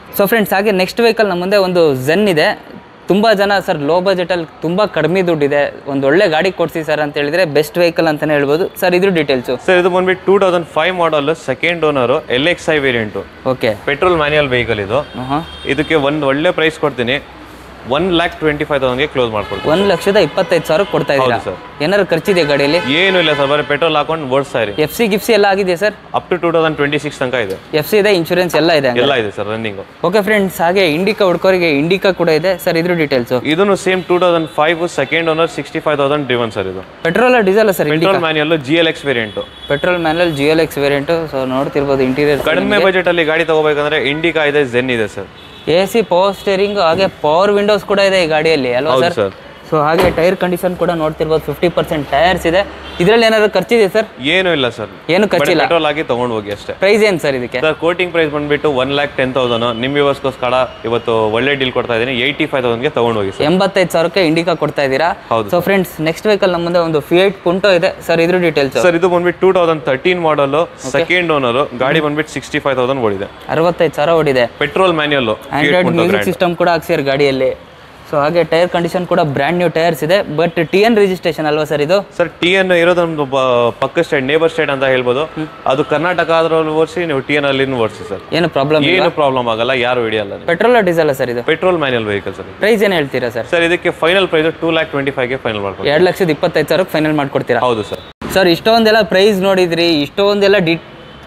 So friends ಹಾಗೆ ನೆಕ್ಸ್ಟ್ ವೆಹಿಕಲ್ ನಮ್ಮ ಮುಂದೆ ಒಂದು ಝೆನ್ ಇದೆ. ತುಂಬ ಜನ ಸರ್ ಲೋ ಬಜೆಟಲ್ಲಿ ತುಂಬ ಕಡಿಮೆ ದುಡ್ಡಿದೆ, ಒಂದು ಒಳ್ಳೆ ಗಾಡಿ ಕೊಡಿಸಿ ಸರ್ ಅಂತ ಹೇಳಿದ್ರೆ ಬೆಸ್ಟ್ ವೆಹಿಕಲ್ ಅಂತಲೇ ಹೇಳ್ಬೋದು. ಸರ್ ಇದ್ರ ಡೀಟೇಲ್ಸು? ಸರ್ ಇದು ಬಂದ್ಬಿಟ್ಟು two thousand five model second owner L X I variant. Okay, petrol manual vehicle ಇದು. ಇದಕ್ಕೆ ಒಂದು ಒಳ್ಳೆ ಪ್ರೈಸ್ ಕೊಡ್ತೀನಿ, ಒನ್ ಲ್ಯಾಕ್ ಟ್ವೆಂಟಿ ಫೈವ್ ತೌಸಂಡ್ಗೆ ಕ್ಲೋಸ್ ಮಾಡ್ಕೊಡ್ತೀವಿ. ಒಂದು ಲಕ್ಷದ ಇಪ್ಪತ್ತೈದು ಸಾವಿರ ಕೊಡ್ತಾ ಇದ್ದೀರಾ ಸರ್? ಏನಾದ್ರು ಖರ್ಚಿದೆ ಗಾಡಿಯಲ್ಲಿ? ಏನು ಇಲ್ಲ ಸರ್, ಬರೀ ಪೆಟ್ರೋಲ್ ಹಾಕೊಂಡು ಓಡಿಸ್ತಾ ಇರಿ. ಎಫ್ ಸಿ ಗಿಫ್ಸಿ ಎಲ್ಲ ಆಗಿದೆ ಸರ್? Up to two thousand twenty six ತನಕ ಇದೆ. ಎಫ್ ಸಿ ಇದೆ, ಇನ್ಶೂರೆನ್ಸ್ ಎಲ್ಲ ಇದೆ? ಎಲ್ಲ ಇದೆ ಸರ್ ರನ್ನಿಂಗ್. ಓಕೆ ಫ್ರೆಂಡ್ಸ್, ಹಾಗೆ ಇಂಡಿಕಾ ಹುಡ್ಕೋರಿಗೆ ಇಂಡಿಕಾ ಕೂಡ ಇದೆ ಸರ್, ಇದ್ರ ಡೀಟೇಲ್ಸು? ಇದನ್ನು same two thousand five second owner sixty five thousand driven sir. ಇದು petrol diesel sir? Petrol manual G L X variant. Petrol manual G L X variant. So ನೋಡ್ತಿರ್ಬೋದು interior. ಕಡಿಮೆ budget ಅಲ್ಲಿ ಗಾಡಿ ತಗೋಬೇಕಂದ್ರೆ Indica ಇದೆ, Zen ಇದೆ sir. A C, power steering, ಹಾಗೆ power windows ಕೂಡ ಇದೆ ಈ ಗಾಡಿಯಲ್ಲಿ ಅಲ್ವಾ ಸರ್? ಸೊ ಹಾಗೆ ಟೈರ್ ಕಂಡೀಷನ್ ಕೂಡ ನೋಡ್ತಿರ್ಬೋದು, ಫಿಫ್ಟಿ ಪರ್ಸೆಂಟ್ ಟೈರ್ಸ್ ಇದೆ. ಇದರಲ್ಲಿ ಏನಾದ್ರು ಖರ್ಚಿದೆ ಸರ್? ಏನು ಇಲ್ಲ ಸರ್, ಏನು ಖರ್ಚಿಲ್ಲ, ಪೆಟ್ರೋಲ್ ಆಗಿ ತಗೊಂಡು ಹೋಗಿ ಅಷ್ಟೇ. ಪ್ರೈಸ್ ಏನು ಸರ್ ಇದಕ್ಕೆ? ಸರ್ ಕೋಟಿಂಗ್ ಪ್ರೈಸ್ ಬಂದ್ಬಿಟ್ಟು ಒನ್ ಲ್ಯಾಕ್ ಟೆನ್ ತೌಸಂಡ್. ನಿಮ್ಮ ವ್ಯವಸ್ಕೋಸ್ಕರ ಇವತ್ತು ಒಳ್ಳೆ ಡೀಲ್ ಕೊಡ್ತಾ ಇದ್ದೀನಿ, ಏಯ್ಟಿ ಫೈವ್ ತೌಸಂಡ್ಗೆ ತಗೊಂಡು ಹೋಗಿ. ಎಂಬತ್ತೈದು ಸಾವಿರಕ್ಕೆ ಇಂಡಿಕಾ ಕೊಡ್ತಾ ಇದ್ದೀರಾ? ಹೌದು. ಸೊ ಫ್ರೆಂಡ್ಸ್, ನೆಕ್ಸ್ಟ್ ವೆಹಿಕಲ್ ನಮ್ಮ ಮುಂದೆ ಒಂದು ಫಿಯೇಟ್ ಪುಂಟೋ ಇದೆ ಸರ್, ಇದ್ರ ಡೀಟೇಲ್ಸ್? ಸರ್ ಇದು ಬಂದ್ಬಿಟ್ಟು two thousand thirteen model second owner, ಗಾಡಿ ಬಂದ್ಬಿಟ್ಟು ಸಿಕ್ಸ್ಟಿ ಫೈವ್ ತೌಸಂಡ್ ಓಡಿದೆ. ಅರವತ್ತೈದು ಸಾವಿರ ಓಡಿದೆ. Petrol manual, android music system ಕೂಡ ಹಾಕ್ಸಿರ್ ಗಾಡಿಯಲ್ಲಿ. ಸೊ ಹಾಗೆ ಟೈರ್ ಕಂಡೀಷನ್ ಕೂಡ ಬ್ರ್ಯಾಂಡ್ ನ್ಯೂ ಟೈರ್ಸ್ ಇದೆ. ಬಟ್ ಟಿ ಎನ್ ರಿಜಿಸ್ಟ್ರೇಷನ್ ಅಲ್ವಾ ಸರ್ ಇದು? ಸರ್ ಟಿ ಎನ್ ಇರೋದು ನಮ್ದು ಪಕ್ಕ ಸ್ಟೇಟ್, ನೇಬರ್ ಸ್ಟೇಟ್ ಅಂತ ಹೇಳ್ಬೋದು. ಅದು ಕರ್ನಾಟಕ ಆದ್ರಲ್ಲಿ ಓಡಿಸಿ, ನೀವು ಟಿ ಎನ್ ಅಲ್ಲಿ ಓಡಿಸಿ ಸರ್, ಏನು ಪ್ರಾಬ್ಲಮ್ ಏನು ಪ್ರಾಬ್ಲಮ್ ಆಗಲ್ಲ, ಯಾರು ಹಿಡಿಯಲ್ಲ. ಪೆಟ್ರೋಲ್ ಡೀಸೆಲ್ ಸರ್ ಇದು? Petrol manual vehicle sir. Price ಏನು ಹೇಳ್ತೀರಾ ಸರ್? ಸರ್ ಇದಕ್ಕೆ final price two lakh twenty five ಗೆ ಫೈನಲ್ ಮಾಡ್ಕೊಡ್ತೀವಿ. ಎರಡು ಲಕ್ಷದ ಇಪ್ಪತ್ತೈದು ಸಾವಿರಕ್ಕೆ ಫೈನಲ್ ಮಾಡ್ಕೊಡ್ತೀರಾ? ಹೌದು ಸರ್. ಸರ್ ಇಷ್ಟೊಂದೆಲ್ಲ ಪ್ರೈಸ್ ನೋಡಿದ್ರಿ, ಇಷ್ಟೊಂದೆಲ್ಲ ಡಿ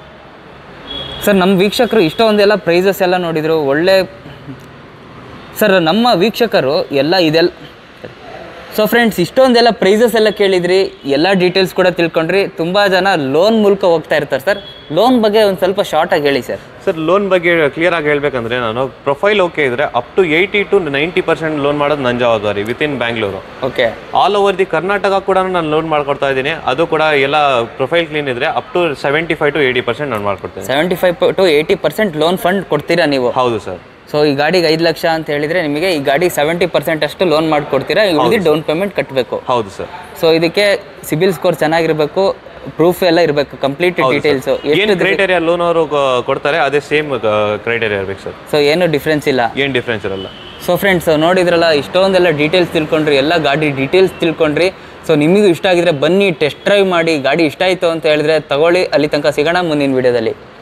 ಸರ್ ನಮ್ಮ ವೀಕ್ಷಕರು ಇಷ್ಟೊಂದೆಲ್ಲ ಪ್ರೈಸಸ್ ಎಲ್ಲ ನೋಡಿದ್ರು, ಒಳ್ಳೆ ಸರ್ ನಮ್ಮ ವೀಕ್ಷಕರು ಎಲ್ಲ ಇದೆಲ್ಲ. ಸೊ ಫ್ರೆಂಡ್ಸ್, ಇಷ್ಟೊಂದೆಲ್ಲ ಪ್ರೈಸಸ್ ಎಲ್ಲ ಕೇಳಿದ್ರಿ, ಎಲ್ಲ ಡೀಟೇಲ್ಸ್ ಕೂಡ ತಿಳ್ಕೊಂಡ್ರಿ. ತುಂಬ ಜನ ಲೋನ್ ಮೂಲಕ ಹೋಗ್ತಾ ಇರ್ತಾರೆ ಸರ್, ಲೋನ್ ಬಗ್ಗೆ ಒಂದು ಸ್ವಲ್ಪ ಶಾರ್ಟಾಗಿ ಹೇಳಿ ಸರ್. ಸರ್ ಲೋನ್ ಬಗ್ಗೆ ಕ್ಲಿಯರ್ ಆಗಿ ಹೇಳ್ಬೇಕಂದ್ರೆ, ನಾನು ಪ್ರೊಫೈಲ್ ಓಕೆ ಇದ್ರೆ up to eighty to ninety percent loan ಮಾಡೋದು ನನ್ನ ಜವಾಬ್ದಾರಿ within Bangalore. Okay, all over the Karnataka ಕೂಡ ನಾನು ಲೋನ್ ಮಾಡ್ಕೊಡ್ತಾ ಇದ್ದೀನಿ. ಅದು ಕೂಡ ಎಲ್ಲ ಪ್ರೊಫೈಲ್ ಕ್ಲೀನ್ ಇದ್ರೆ up to seventy five to eighty percent ನಾನು ಮಾಡ್ಕೊಡ್ತೀನಿ. Seventy five to eighty percent loan fund ಕೊಡ್ತೀರಾ ನೀವು? ಹೌದು ಸರ್. ಸೊ ಈ ಗಾಡಿಗೆ ಐದು ಲಕ್ಷ ಅಂತ ಹೇಳಿದ್ರೆ ನಿಮಗೆ ಈ ಗಾಡಿ ಸೆವೆಂಟಿ ಪರ್ಸೆಂಟ್ ಅಷ್ಟು ಲೋನ್ ಮಾಡಿಕೊಡ್ತೀರಾ, ಉಳಿದು ಡೌನ್ ಪೇಮೆಂಟ್ ಕಟ್ಟಬೇಕು? ಹೌದು ಸರ್. ಸೊ ಇದಕ್ಕೆ ಸಿಬಿಲ್ ಸ್ಕೋರ್ ಚೆನ್ನಾಗಿರಬೇಕು, ಪ್ರೂಫ್ ಎಲ್ಲ ಇರಬೇಕು, ಕಂಪ್ಲೀಟ್ ಡೀಟೇಲ್ಸ್. ಏನು ಕ್ರೈಟೇರಿಯಾ ಲೋನ್ ಅವರು ಕೊಡ್ತಾರೆ ಅದೇ ಸೇಮ್ ಕ್ರೈಟೇರಿಯಾ ಇರಬೇಕು ಸರ್. ಸೊ ಏನು ಡಿಫ್ರೆನ್ಸ್ ಇಲ್ಲ? ಏನು ಡಿಫ್ರೆನ್ಸ್ ಇರಲ್ಲ. ಸೊ ಫ್ರೆಂಡ್ಸ್, ನೋಡಿದ್ರಲ್ಲ, ಇಷ್ಟೊಂದೆಲ್ಲ ಡೀಟೇಲ್ಸ್ ತಿಳ್ಕೊಂಡ್ರಿ, ಎಲ್ಲ ಗಾಡಿ ಡೀಟೇಲ್ಸ್ ತಿಳ್ಕೊಂಡ್ರಿ. ಸೊ ನಿಮಗೂ ಇಷ್ಟ ಆಗಿದ್ರೆ ಬನ್ನಿ, ಟೆಸ್ಟ್ ಡ್ರೈವ್ ಮಾಡಿ. ಗಾಡಿ ಇಷ್ಟ ಆಯಿತು ಅಂತ ಹೇಳಿದ್ರೆ ತಗೊಳ್ಳಿ. ಅಲ್ಲಿ ತನಕ ಸಿಗೋಣ ಮುಂದಿನ ವಿಡಿಯೋದಲ್ಲಿ.